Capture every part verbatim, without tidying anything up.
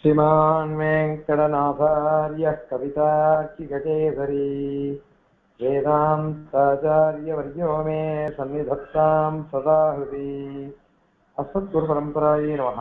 श्रीमान् वेङ्कटनाथार्यः कवितार्किककेसरी वेदान्ताचार्यवर्यो मे सन्निधत्तां सदा हृदि अस्मद्गुरुपरम्परायै नमः.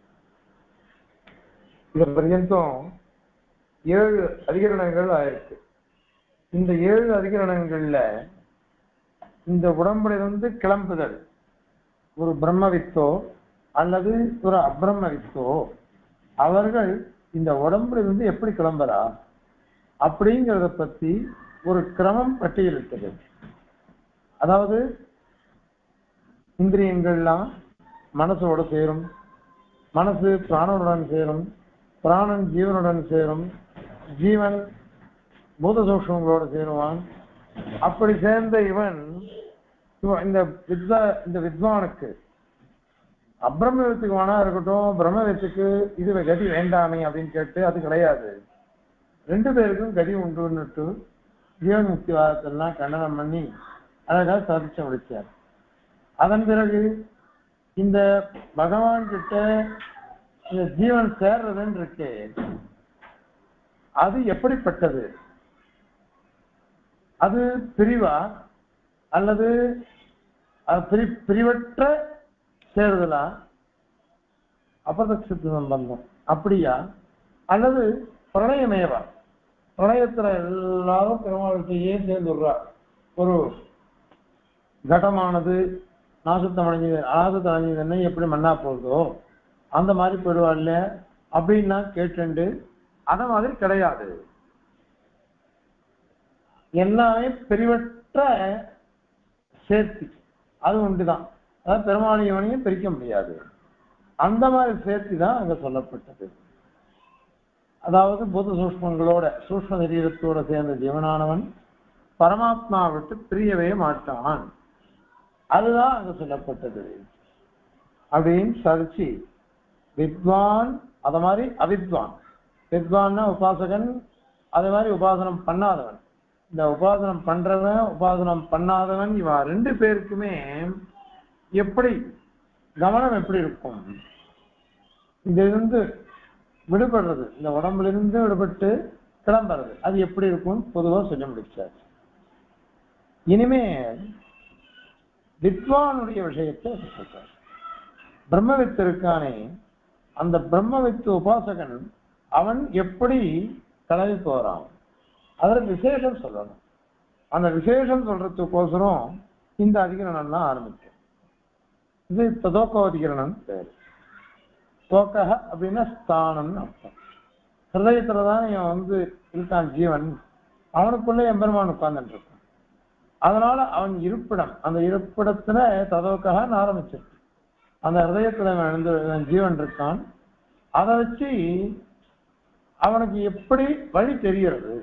இது பர்யந்தம் ஏழு அதிகரணங்கள் ஆயிருக்கு. இந்த ஏழு அதிகரணங்கள்ல இந்த உடம்பிலிருந்து கிளம்புதல் ஒரு பிரம்மவித்தோ அல்லது ஒரு அப்ரம்மவித்தோ அவர்கள் இந்த உடம்பிலிருந்து எப்படி கிளம்புறா அப்படிங்கிறத பத்தி ஒரு கிரமம் பட்டியலிட்டது. அதாவது இந்திரியங்கள்லாம் மனசோட சேரும், மனசு பிராணனுடன் சேரும், பிராணன் ஜீவனுடன் சேரும், ஜீவன் பூத சூக்ஷ்மங்களோட சேருவான். அப்படி சேர்ந்த இவன் இந்த வித்வா இந்த வித்வானுக்கு அப்ரம்மத்துக்கு வேணா இருக்கட்டும், பிரம்மத்துக்கு இது கதி வேண்டாமே அப்படின்னு கேட்டு அது கிடையாது. ரெண்டு பேருக்கும் கதி உண்டுன்னுட்டு ஜீவன் முக்திவாதத்தெல்லாம் கண்டனம் பண்ணி அழகாக சாதிச்சு முடிச்சார். அதன் பிறகு இந்த பகவான் கிட்ட இந்த ஜீவன் சேர்றதுன்னு இருக்கு, அது எப்படிப்பட்டது? அது பிரிவா அல்லது பிரி பிரிவற்ற சேருதலா, அபதட்சத்து சம்பந்தம் அப்படியா, அல்லது பிரளயமேவா? பிரளயத்துல எல்லாரும் பெருமாள்கிட்டயே சேர்ந்துடுறா. ஒரு கடமானது நாசத்தம் அடைஞ்சது ஆசத்தை அடைஞ்சதுன்னா எப்படி மண்ணா போகுதோ அந்த மாதிரி போயிடுவாள்ல அப்படின்னா கேட்டு அந்த மாதிரி கிடையாது. எல்லாமே பிரிவற்ற சேர்த்தி அது உண்டுதான். அதாவது பெருமாளியவனையும் பிரிக்க முடியாது. அந்த மாதிரி சேர்த்தி தான் அங்க சொல்லப்பட்டது. அதாவது பூத சூஷ்மங்களோட சூஷ்ம சரீரத்தோட சேர்ந்த ஜீவனானவன் பரமாத்மா விட்டு பிரியவே மாட்டான். அதுதான் அங்க சொல்லப்பட்டது அப்படின்னு சாதிச்சு வித்வான் அத மாதிரி அவித்வான். வித்வான்னா உபாசகன், அதே மாதிரி உபாசனம் பண்ணாதவன். இந்த உபாசனம் பண்றவன் உபாசனம் பண்ணாதவன் இவா ரெண்டு பேருக்குமே எப்படி கவனம் எப்படி இருக்கும்? இதுல இருந்து விடுபடுறது, இந்த உடம்புல இருந்து விடுபட்டு கிளம்புறது அது எப்படி இருக்கும் பொதுவா சொல்ல முடிச்சாச்சு. இனிமே வித்வானுடைய விஷயத்தை சொல்றார். பிரம்மவித்து இருக்கானே, அந்த பிரம்மவித்து உபாசகன் அவன் எப்படி கிளம்பி போறான் அதற்கு விசேஷம் சொல்லணும். அந்த விசேஷம் சொல்றதுக்கோசரம் இந்த அதிகரணம்லாம் ஆரம்பிக்கும். இது ததோக்கோதிகரணம் பேர். தோக்கக அப்படின்னா ஸ்தானம்னு அர்த்தம். ஹிருதயத்துலதான் இவன் வந்து இருக்கான் ஜீவன், அவனுக்குள்ள எம்பெருமான் உட்கார்ந்துட்டு இருக்கான். அதனால அவன் இருப்பிடம், அந்த இருப்பிடத்துல ததோக்ககன்னு ஆரம்பிச்சிருக்கு. அந்த ஹிருதயத்துல அவன் ஜீவன் இருக்கான். அதை வச்சு அவனுக்கு எப்படி வழி தெரிகிறது?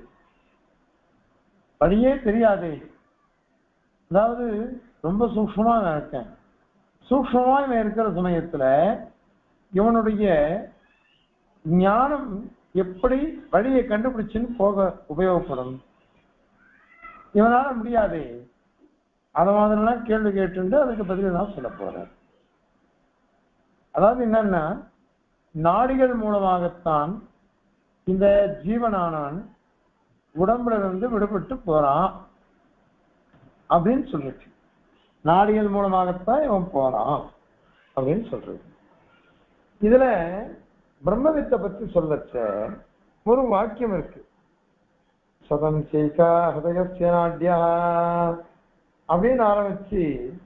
வழியே தெரியாதே. அதாவது ரொம்ப சூக்ஷ்மமா நான் இருக்கேன். சூக்ஷ்மமா இவன் இருக்கிற சமயத்துல இவனுடைய ஞானம் எப்படி வழியை கண்டுபிடிச்சுன்னு போக உபயோகப்படும்? இவனால முடியாதே. அத மாதிரிலாம் கேள்வி கேட்டு அதுக்கு பதில் தான் சொல்ல போறேன். அதாவது என்னன்னா, நாடிகள் மூலமாகத்தான் இந்த ஜீவனானவன் உடம்புல இருந்து விடுபட்டு போறான் அப்படின்னு சொல்லிட்டு, நாடிகள் மூலமாகத்தான் இவன் போறான் அப்படின்னு சொல்றது. இதுல பிரம்மவித்தை பத்தி சொல்லச்ச ஒரு வாக்கியம் இருக்கு. சதம் சேகா ஹதயஸ்ய நாட்யா அப்படின்னு ஆரம்பிச்சு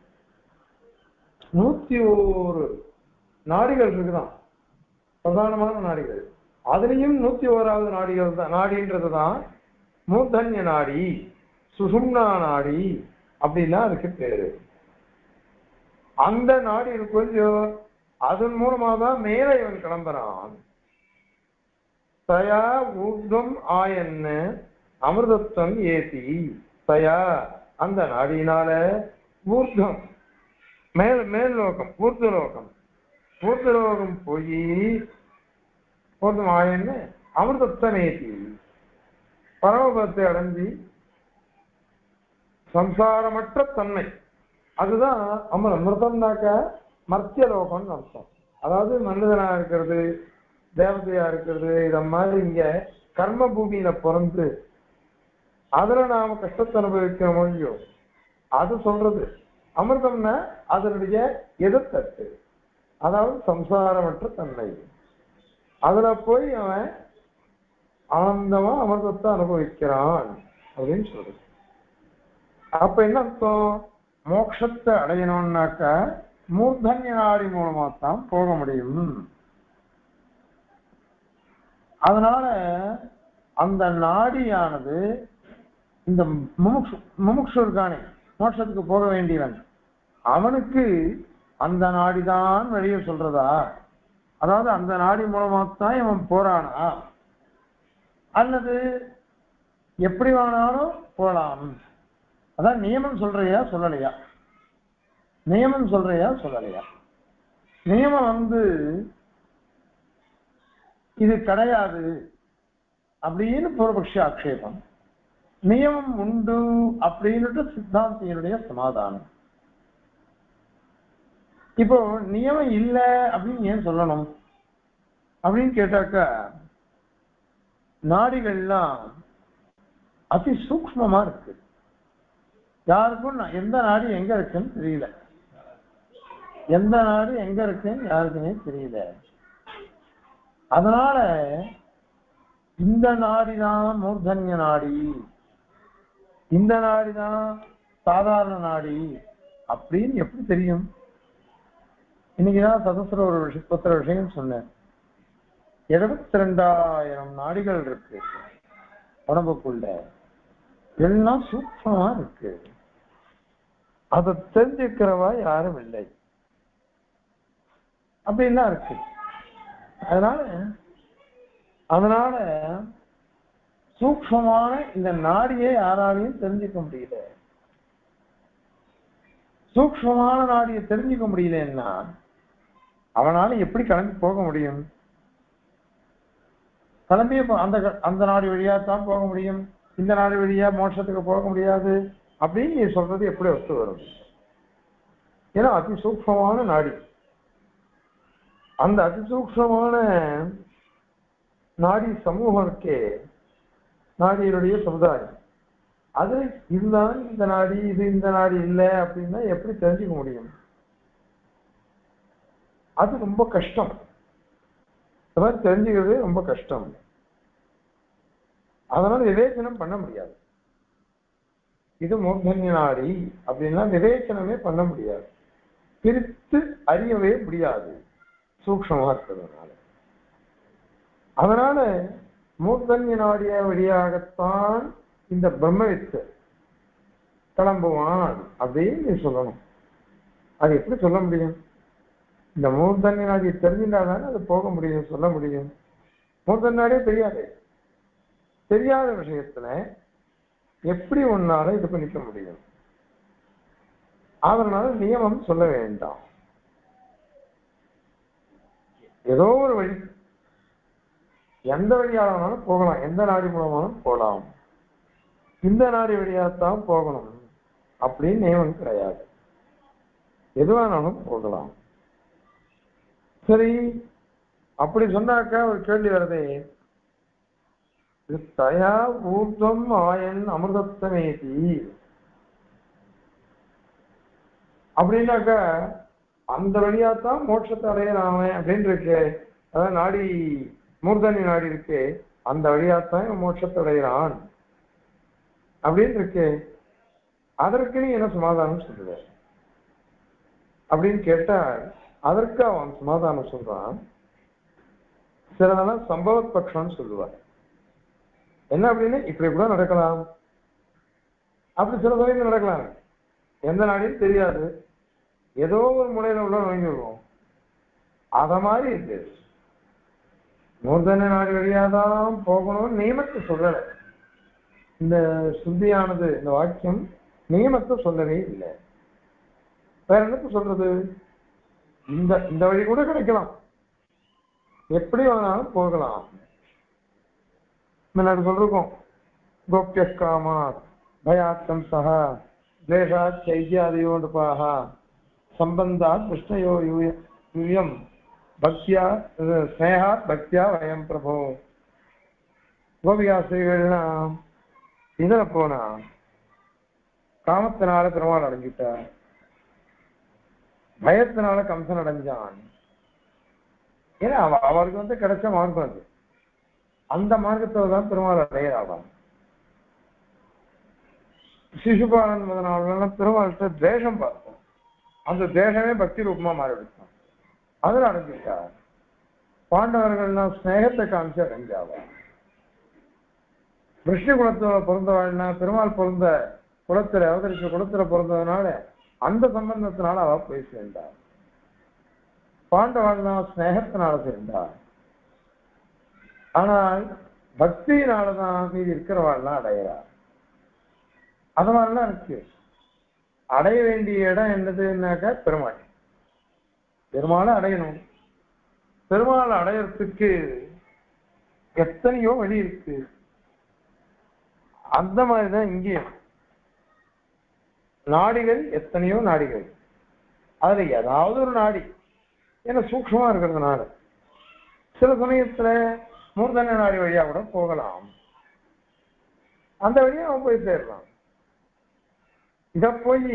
நூத்தி ஒரு நாடிகள் இருக்குதான், பிரதானமான நாடிகள். அதுலயும் நூத்தி ஓராவது நாடிகள் தான் நாடின்றதுதான் மூர்தன்ய நாடி, சுஷும்னா நாடி அப்படின்னா அதுக்கு பேரு. அந்த நாடி கொஞ்சம் அதன் மூலமா தான் மேல இவன் கிளம்புறான். தயா ஊர்தம் ஆயன்னு அமிர்தத்துவம் ஏசி. தயா அந்த நாடியினால ஊர்தம் மேல் மேல் லோகம், ஊர்த லோகம், ஊர்த லோகம் போய் ஊர்தம் ஆயன்னு அமிர்தத்துவம் ஏசி பரமபதத்தை அடைஞ்சி சம்சாரமற்ற தன்மை, அதுதான் அமர் அமிர்தம்னாக்க மர்த்திய லோகம்னு அர்த்தம். அதாவது மனிதனா இருக்கிறது, தேவதையா இருக்கிறது, இத மாதிரி இங்க கர்ம பூமியில பிறந்து அதுல நாம கஷ்டத்தை அனுபவிக்கிற மொழியோ அது சொல்றது. அமிர்தம்னா அதனுடைய எதிர்த்தட்டு, அதாவது சம்சாரமற்ற தன்மை. அதுல போய் அவன் ஆனந்தமா அமிர்தத்தை அனுபவிக்கிறான் அப்படின்னு சொல்றது. அப்ப என்ன அர்த்தம்? மோட்சத்தை அடையணும்னாக்கா மூர்தன்ய நாடி மூலமா தான் போக முடியும். அதனால அந்த நாடியானது இந்த முமுக்ஷு முமுக்ஷு இருக்கானே, மோட்சத்துக்கு போக வேண்டியவன், அவனுக்கு அந்த நாடிதான் வெளியே சொல்றதா? அதாவது அந்த நாடி மூலமா தான் இவன் போறானா, அல்லது எப்படி வேணாலும் போலாம்? அதான் நியமம் சொல்றியா சொல்லலையா? நியமம் சொல்றியா சொல்லலையா? நியமம் வந்து இது கிடையாது அப்படின்னு பூர்வபக்ஷ ஆக்ஷேபம். நியமம் உண்டு அப்படின்னுட்டு சித்தாந்தியினுடைய சமாதானம். இப்போ நியமம் இல்லை அப்படின்னு ஏன் சொல்லணும் அப்படின்னு கேட்டாக்கா, நாடிகள்லாம் அதி சூக்ஷ்மமா இருக்கு. யாருக்கும் எந்த நாடி எங்க இருக்குன்னு தெரியல, எந்த நாடு எங்க இருக்குன்னு யாருக்குமே தெரியல. அதனால இந்த நாடிதான் மூர்தன்ய நாடி, இந்த நாடிதான் சாதாரண நாடி அப்படின்னு எப்படி தெரியும்? இன்னைக்குதான் சதசுர ஒரு விஷயத்துல விஷயம் சொன்னேன். எழுபத்தி ரெண்டாயிரம் நாடிகள் இருக்கு உடம்புக்குள்ள, எல்லாம் சூக்ஷ்மமா இருக்கு. அதை தெரிஞ்சுக்கிறவா யாரும் இல்லை அப்படின்லாம் இருக்கு. அதனால அதனால சூக்ஷ்மமான இந்த நாடியை யாராலையும் தெரிஞ்சுக்க முடியல. சூக்ஷ்மமான நாடியை தெரிஞ்சுக்க முடியலன்னா அவனால எப்படி கிளம்பி போக முடியும்? கிளம்பிய அந்த அந்த நாடு வழியா தான் போக முடியும், இந்த நாடு வழியா மோட்சத்துக்கு போக முடியாது அப்படின்னு நீ சொல்றது எப்படி ஒத்து வரும்? ஏன்னா அதிசூக்ஷ்மமான நாடி, அந்த அதிசூக்ஷ்மமான நாடி சமூகம் இருக்கே, நாடியினுடைய சமுதாயம், அது இதுதான் இந்த நாடி, இது இந்த நாடி இல்லை அப்படின்னா எப்படி தெரிஞ்சுக்க முடியும்? அது ரொம்ப கஷ்டம். இந்த மாதிரி தெரிஞ்சுக்கிறது ரொம்ப கஷ்டம். அதனால விவேச்சனம் பண்ண முடியாது. இது மூர்தன்ய நாடி அப்படின்னா விவேச்சனமே பண்ண முடியாது, பிரித்து அறியவே முடியாது சூக்ஷ்மமா இருக்கிறதுனால. அதனால மூர்தன்ய நாடிய வழியாகத்தான் இந்த பிரம்மவித்து கிளம்புவான் அப்படின்னு நீ சொல்லணும். அது எப்படி சொல்ல முடியும்? இந்த மூர்தன்ய நாடியை தெரிஞ்சிருந்தாதானே அது போக முடியும், சொல்ல முடியும். மூர்தன்ய நாடியே தெரியாது. தெரியாத விஷயத்துல எப்படி உன்னால இது பண்ணிக்க முடியும்? அதனால நியமம் சொல்ல வேண்டாம். ஏதோ ஒரு வழி, எந்த வழியானாலும் போகலாம், எந்த நாடி மூலமானும் போகலாம், இந்த நாடி வழியாத்தான் போகணும் அப்படின்னு நியமம் கிடையாது. எதுவானாலும் போகலாம். சரி, அப்படி சொன்னாக்கா ஒரு கேள்வி வருதே, தயா ஊர்தம் ஆயன் அமிர்தத்தமேதி அப்படின்னாக்கா அந்த வழியாத்தான் மோட்சத்தை அடையலாமே அப்படின்னு இருக்கு. அதாவது நாடி மூர்தன்ய நாடி இருக்கு, அந்த வழியாத்தான் மோட்சத்தை அடைகிறான் அப்படின்னு இருக்கு. அதற்கு நீ என்ன சமாதானம் சொல்லுவ அப்படின்னு கேட்டா, அதற்கு அவன் சமாதானம் சொல்றான். சிலதெல்லாம் சம்பவத் பட்சம்னு சொல்லுவார். என்ன அப்படின்னு, இப்படி கூட நடக்கலாம், அப்படி சில சமயம் நடக்கலாம், எந்த நாடின்னு தெரியாது, ஏதோ ஒரு முனையில உள்ள வாங்கி விடுவோம். அத மாதிரி இருக்கு. மூர்தன்ய நாடு வழியாதான் போகணும்னு நியமத்தை சொல்லலை. இந்த சுத்தியானது, இந்த வாக்கியம் நியமத்தை சொல்லவே இல்லை. வேற என்னத்தை சொல்றது? இந்த இந்த வழி கூட கிடைக்கலாம், எப்படி வேணாலும் போகலாம். முன்னாடி சொல்லிருக்கோம், கோப்ய காமா பயாத்தம் சஹா தேசாத் சைத்யாதியோடுபாக சம்பந்தாத் கிருஷ்ணயோ யூயம் பக்தியா ஸ்னேகா பக்தியா வயம் பிரபோ கோபிகாசிகள்னா இதுல போனா காமத்தினால பெருமாள் அடைஞ்சிட்டார், பயத்தினால கம்சன் அடைஞ்சான். ஏன்னா அவ அவருக்கு வந்து கிடைச்ச மார்க்கம் அது, அந்த மார்க்கத்தை தான் பெருமாள் அடையிறாவான். சிசுபாலன் முதனால பெருமாள்கிட்ட தேசம் பார்த்தோம், அந்த தேசமே பக்தி ரூபமா மாறிவிட்டான், அதில் அடைஞ்சிட்டார். பாண்டவர்கள்லாம் ஸ்நேகத்தை காமிச்சு அடைஞ்சாவா. விஷ்ணு குலத்துல பிறந்தவாள்னா பெருமாள் பிறந்த குலத்துல அவதரிச்ச குலத்துல பிறந்ததுனால அந்த சம்பந்தத்தினால அவ போய் சேர்ந்தார். பாண்டவாள்னா ஸ்நேகத்தினால சேர்ந்தார். ஆனால் பக்தியினாலதான் மீதி இருக்கிறவாள்லாம் அடையிறார். அது மாதிரிலாம் இருக்கு. அடைய வேண்டிய இடம் என்னதுன்னாக்கா பெருமாள். பெருமாளை அடையணும். பெருமாளை அடையறதுக்கு எத்தனையோ வழி இருக்கு. அந்த மாதிரிதான் இங்கேயும் நாடிகள் எத்தனையோ நாடிகள், அதுல ஏதாவது ஒரு நாடி ஏன்னா சூக்ஷமா இருக்கிறதுனால சில சமயத்துல மூர்தன நாடி வழியா கூட போகலாம், அந்த வழியா அவன் போய் சேரலாம். இத போய்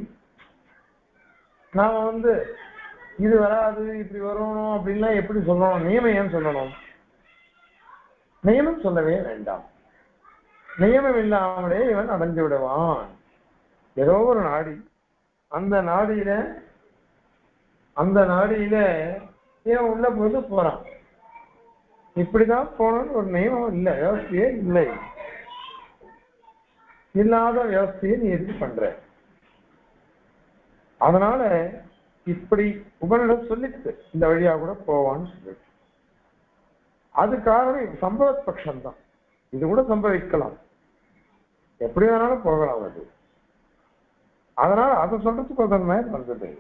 நாம வந்து இது வராது இப்படி வரணும் அப்படின்லாம் எப்படி சொல்லணும்? நியமம் ஏன் சொல்லணும்? நியமம் சொல்லவே வேண்டாம். நியமம் இல்லாமலே இவன் அடைஞ்சு விடுவான். ஏதோ ஒரு நாடி, அந்த நாடியில அந்த நாடியில இவன் உள்ள போது போறான். இப்படிதான் போனோம்னு ஒரு நியமம் இல்லை, வியவஸ்தையே இல்லை. இல்லாத வியவஸ்தையை நீ எது பண்ற? அதனால இப்படி உபனிடம் சொல்லிட்டு இந்த வழியா கூட போவான்னு சொல்லிட்டு, அது காரணம் சம்பவ பட்சம்தான். இது கூட சம்பவிக்கலாம், எப்படி வேணாலும் போகலாம் அது. அதனால அதை சொல்றதுக்கு ஒரு மாதிரி வந்தது.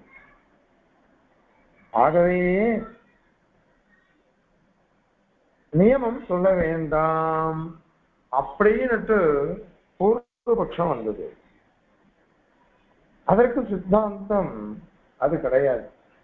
ஆகவே நியமம் சொல்ல வேண்டாம் அப்படின்னு பூர்வபட்சம் வந்தது. அதற்கு சித்தாந்தம் அது கிடையாது.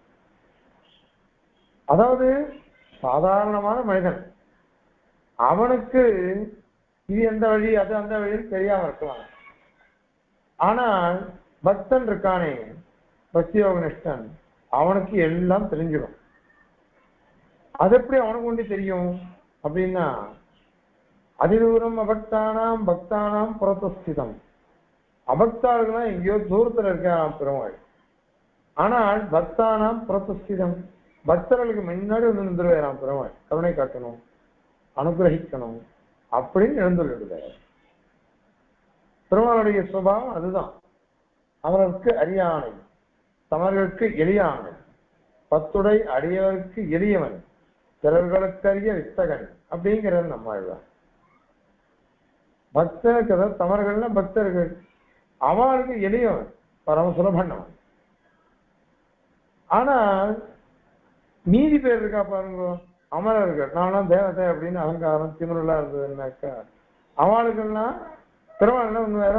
அதாவது சாதாரணமான மனிதன் அவனுக்கு இது எந்த வழி அது அந்த வழியில் தெரியாம இருக்கலாம். ஆனால் பக்தன் இருக்கானே, பக்தியோக நிஷ்டன், அவனுக்கு எல்லாம் தெரிஞ்சிடும். அது எப்படி அவனுக்கு ஒண்டி தெரியும் அப்படின்னா, அதிதூரம் அபக்தானாம் பக்தானாம் புறத்தஸ்திதம். அபக்தார்கள்லாம் எங்கேயோ தூரத்துல இருக்கான் பெருமாள், ஆனால் பக்தானாம் புறத்தஸ்திதம், பக்தர்களுக்கு முன்னாடி வந்து நின்றுவேறான் பெருமாள். கருணை காட்டணும், அனுகிரகிக்கணும் அப்படின்னு எழுந்துள்ளிடுத. பெருமாளுடைய சுபாவம் அதுதான். அவர்களுக்கு அரியானை, தமர்களுக்கு எளியானை, பத்துடை அடியவருக்கு எளியவன், பிறர்களுக்கு அறிய வித்தகன் அப்படிங்கிறது நம்ம ஆழ்வார். பக்தனுக்கு அதாவது தமர்கள்னா பக்தர்கள், அவனுக்கு எளியவன், பரம சுலபண்ணவன். ஆனால் நீதி பேர் இருக்கா பாருங்க, அமரர்கள், நான்லாம் தேவதை அப்படின்னு அலங்காரம் திமிரெல்லாம் இருந்ததுன்னாக்கா, அவளுக்கெல்லாம் பெருமாள்னா உண்மையான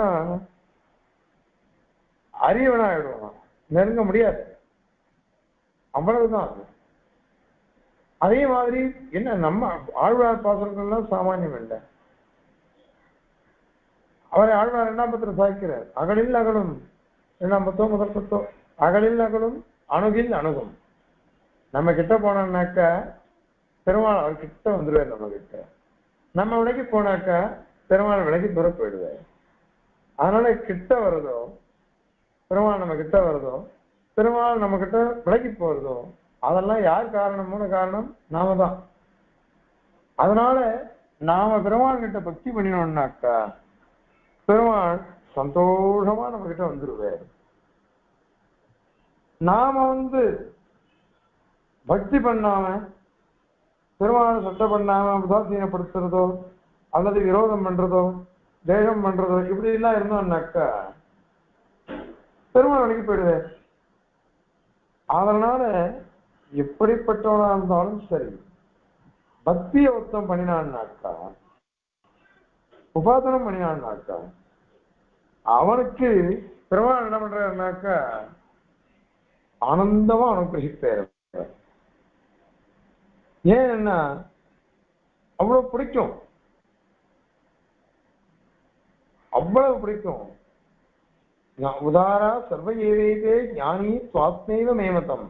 அரியவனா ஆயிடுவான், நெருங்க முடியாது, அவ்வளவுதான் அது. அதே மாதிரி என்ன நம்ம ஆழ்வார் பாசுரங்கள்லாம் சாமானியம் இல்லை. அவரை ஆழ்வார் இரண்டாம் பத்திரம் சாய்க்கிறார். அகலில் அகலும் இரண்டாம் பத்தோ முதல் பத்தோ, அகலில் அகலும் அணுகில் அணுகும். நம்ம கிட்ட போனோம்னாக்கா பெருமாள் அவர் கிட்ட வந்துடுவார். நம்ம கிட்ட நம்ம விலைக்கு போனாக்கா பெருமாள் விலைக்கு தூர போயிடுவார். அதனால கிட்ட வருதோ பெருமாள் நம்ம கிட்ட வருதோ, பெருமாள் நம்ம கிட்ட விலைக்கு போறதோ, அதெல்லாம் யார் காரணம்? மூணு காரணம் நாம தான். அதனால நாம பெருமாள் கிட்ட பக்தி பண்ணினோம்னாக்கா பெருமாள் சந்தோஷமா நம்ம கிட்ட வந்துருவார். நாம வந்து பக்தி பண்ணாம பெருமாளை சட்டை பண்ணாம உதாசீனப்படுத்துறதோ அல்லது விரோதம் பண்றதோ தேகம் பண்றதோ இப்படி எல்லாம் இருந்தோம்னாக்கா பெருமாள் வழிக்கு போயிடுவார். அதனால எப்படிப்பட்டவனா இருந்தாலும் சரி, பக்தியை ஒருத்தம் பண்ணினான்னாக்கா, உபாசனம் பண்ணினான்னாக்கா, அவனுக்கு பெருமாள் என்ன பண்றாருனாக்கா ஆனந்தமா அனுகிரகிப்பார். ஏன்னா அவ்வளவு பிடிக்கும், அவ்வளவு பிடிக்கும். உதாரா சர்வ ஏவேதே ஞானி சுவாத்மேவ மேமதம்.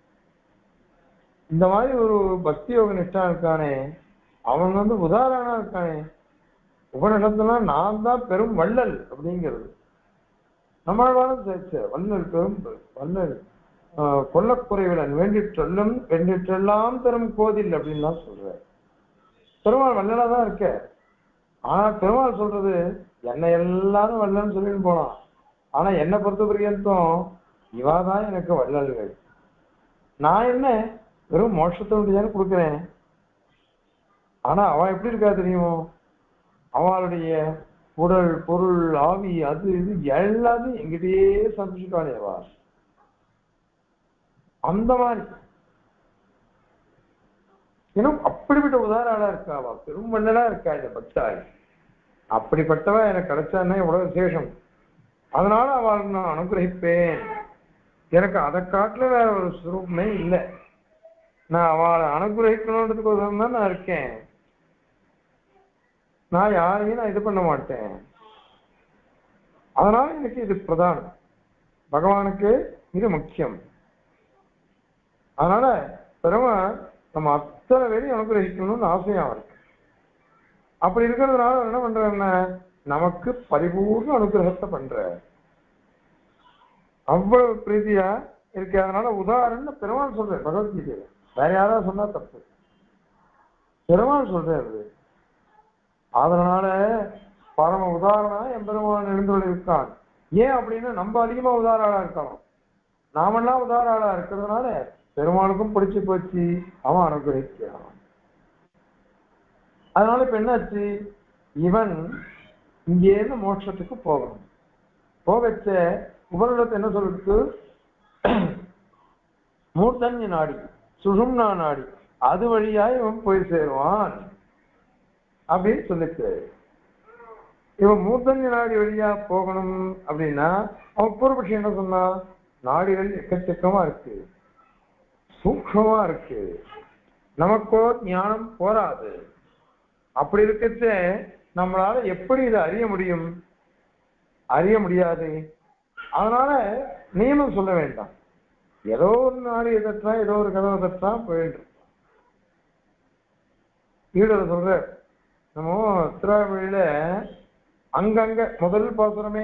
இந்த மாதிரி ஒரு பக்தி யோக நிஷ்டா இருக்கானே அவன் வந்து உதாரணா இருக்கானே. உபநிஷத்துலாம் நான் தான் பெரும் வள்ளல் அப்படிங்கிறது. நம்மளாலும் சேர்ச்ச வள்ளல் பெரும் வள்ளல் கொல்லக்குறைவிலன் வேண்டிற்றெல்லும் வேண்டிற்றெல்லாம் பெரும் கோதில் அப்படின்லாம் சொல்ற. பெருமாள் வள்ளலா தான் இருக்க. ஆனா பெருமாள் சொல்றது என்னை எல்லாரும் வள்ளல்னு சொல்லிட்டு போனான். ஆனா என்னை பொறுத்த பர்யந்தம் இவாதான் எனக்கு வள்ளல்கள். நான் என்ன வெறும் மோட்சத்தை தானே கொடுக்குறேன். ஆனா அவன் எப்படி இருக்கா தெரியுமோ, அவளுடைய உடல் பொருள் ஆவி அது இது எல்லாத்தையும் எங்கிட்டயே சமைச்சுட்டானேவா. அந்த மாதிரி இன்னும் அப்படிப்பட்ட உதாரணா இருக்காவா, பெரும் வள்ளலா இருக்கா இந்த பக்தாள். அப்படிப்பட்டவா எனக்கு கிடைச்சான்னா எவ்வளவு விசேஷம். அதனால அவள் நான் அனுகிரகிப்பேன். எனக்கு அதை காட்டுல வேற ஒரு சுரூபமே இல்லை. நான் அவளை அனுகிரகிக்கணுன்றதுக்கோசரம் தான் நான் இருக்கேன். நான் யாரையும் நான் இது பண்ண மாட்டேன். அதனால எனக்கு இது பிரதானம், பகவானுக்கு இது முக்கியம். அதனால பெருமாள் நம்ம அத்தனை பேரையும் அனுகிரகிக்கணும்னு ஆசையா இருக்கு. அப்படி இருக்கிறதுனால என்ன பண்றேன்னா நமக்கு பரிபூர்ண அனுகிரகத்தை பண்ற அவ்வளவு பிரீதியா இருக்கு. அதனால உதாரணம் பெருமாள் சொல்றேன் பகவத்கீதையில, வேற யாராவது சொன்னா தப்பு, பெருமாள் சொல்றாரு. அதனால பரம உதாரணம் எம்பெருமான் எழுந்துள்ள இருக்கான். ஏன் அப்படின்னா நம்ம அதிகமா உதாரணா இருக்கணும். நாமெல்லாம் உதாரணா இருக்கிறதுனால பெருமானுக்கும் பிடிச்சு போச்சு, அவன் அனுகிரகிக்கிறான். அதனால இப்ப என்னாச்சு, இவன் இங்கேருந்து மோட்சத்துக்கு போகணும். போகச்ச உபநிடத்தை என்ன சொல்றது, மூர்த்தன்ய நாடி சுஷும்னா நாடி அது வழியா இவன் போய் சேருவான் அப்படின்னு சொல்லிட்டு, இவன் மூர்த்தன்ய நாடி வழியா போகணும் அப்படின்னா அவன் பூர்வபட்சி என்ன சொன்னா, நாடிகள் எக்கச்சக்கமா இருக்கு, சூக்ஷமா இருக்கு, நமக்கோ ஞானம் போராது. அப்படி இருக்கச்ச நம்மளால எப்படி இதை அறிய முடியும், அறிய முடியாது. அதனால நியமம் சொல்ல வேண்டாம், ஏதோ ஒரு நாடு எதற்றா ஏதோ ஒரு கதவை தற்றா போயிட்டு ஈடுல சொல்ற. நம்ம திருவாரூரில அங்கங்க முதல் பாசுரமே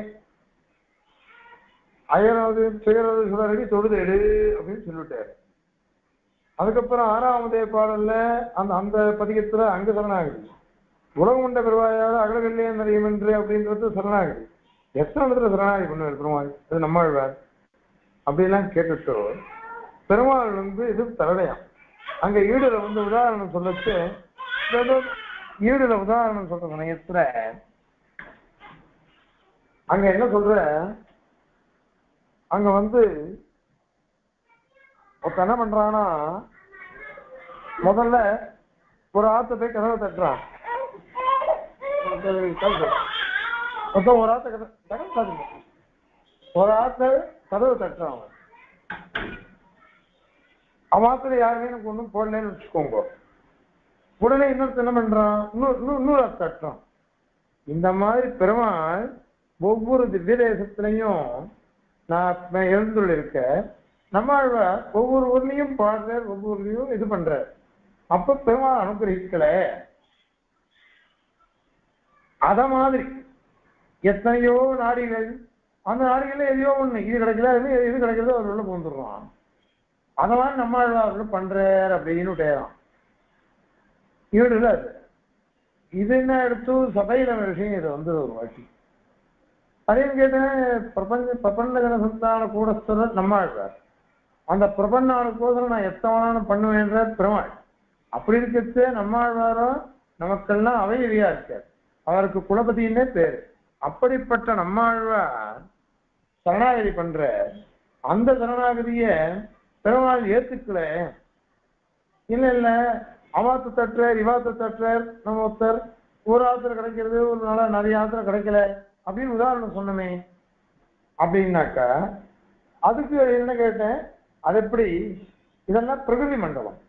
அயராவது சுயராவது சுடரடி தொழுது எடு அப்படின்னு சொல்லிவிட்டாரு. அதுக்கப்புறம் ஆறாவதே பாடல்ல அந்த அந்த பதிகத்துல அங்க சரணாகுது, உலகம் உண்ட பெருவாயாவது அகலவில்லையே நிறையும் என்று அப்படின்றது சரணாகுது. எத்தனை இடத்துல சரணாகி பண்ணுவார் பெருமாள், அது நம்மாழ்வார் அப்படிலாம் கேட்டுட்டு பெருமாள் வந்து இது தரடையாம். அங்க ஈடுல வந்து உதாரணம் சொல்லச்சு, ஈடுல உதாரணம் சொல்ற சமயத்துல அங்க என்ன சொல்ற, அங்க வந்து ஒருத்த என்ன பண்றான்னா முதல்ல ஒரு ஆத்த போய் கதவை தட்டுறான். மொத்தம் ஒரு ஆத்த கதவை ஒரு ஆத்த கதவை தட்டுறான். அவன் ஆத்துல யாருமே எனக்கு ஒன்றும் போடலன்னு வச்சுக்கோங்க. உடனே இன்னொருத்த என்ன பண்றான், இன்னொரு இன்னொரு ஆத்த தட்டுறான். இந்த மாதிரி பெருமாள் ஒவ்வொரு திவ்ய தேசத்திலையும் நான் எழுந்துள்ள இருக்க, நம்மாழ்வார் ஒவ்வொரு ஊர்லயும் பாடுறார், ஒவ்வொரு ஊர்லயும் இது பண்றார். அப்ப பெருமாள் அனுகிரகிக்கல. அத மாதிரி எத்தனையோ நாடிகள், அந்த நாடுகள்ல எதையோ ஒண்ணு இது கிடைக்கல, இது கிடைக்கிறதோ அவர் உள்ள போந்துடுறான். அத மாதிரி நம்மாழ்வார் பண்றார் அப்படின்னு விட்டேறான். ஈடுல அது இது என்ன எடுத்து சபையில விஷயம் இது வந்து ஒரு வாட்டி அதையும் கேட்டேன். பிரபஞ்ச பிரபஞ்ச ஜன சந்தான கூடஸ்தர் நம்மாழ்வார், அந்த பிரபன்னானுக்கோசரம் நான் எத்தவனாலும் பண்ணுவேன்ற பெருமாள். அப்படி இருக்கிறது நம்மாழ்வாரும் நமக்கெல்லாம் அவையா இருக்கார், அவருக்கு குலபதினே பேரு. அப்படிப்பட்ட நம்மாழ்வார் சரணாகதி பண்ற, அந்த சரணாகதிய பெருமாள் ஏத்துக்கல. இல்ல இல்ல அவாத்து தட்டுறார் இவாத்து தட்டுறார், நம்ம ஒருத்தர் ஒரு ஆத்திர கிடைக்கிறது ஒரு நாள நிறைய ஆத்திரம் கிடைக்கல அப்படின்னு உதாரணம் சொன்னமே அப்படின்னாக்கா அதுக்கு என்ன கேட்டேன், அது எப்படி, இதெல்லாம் பிரகிருதி மண்டலம்.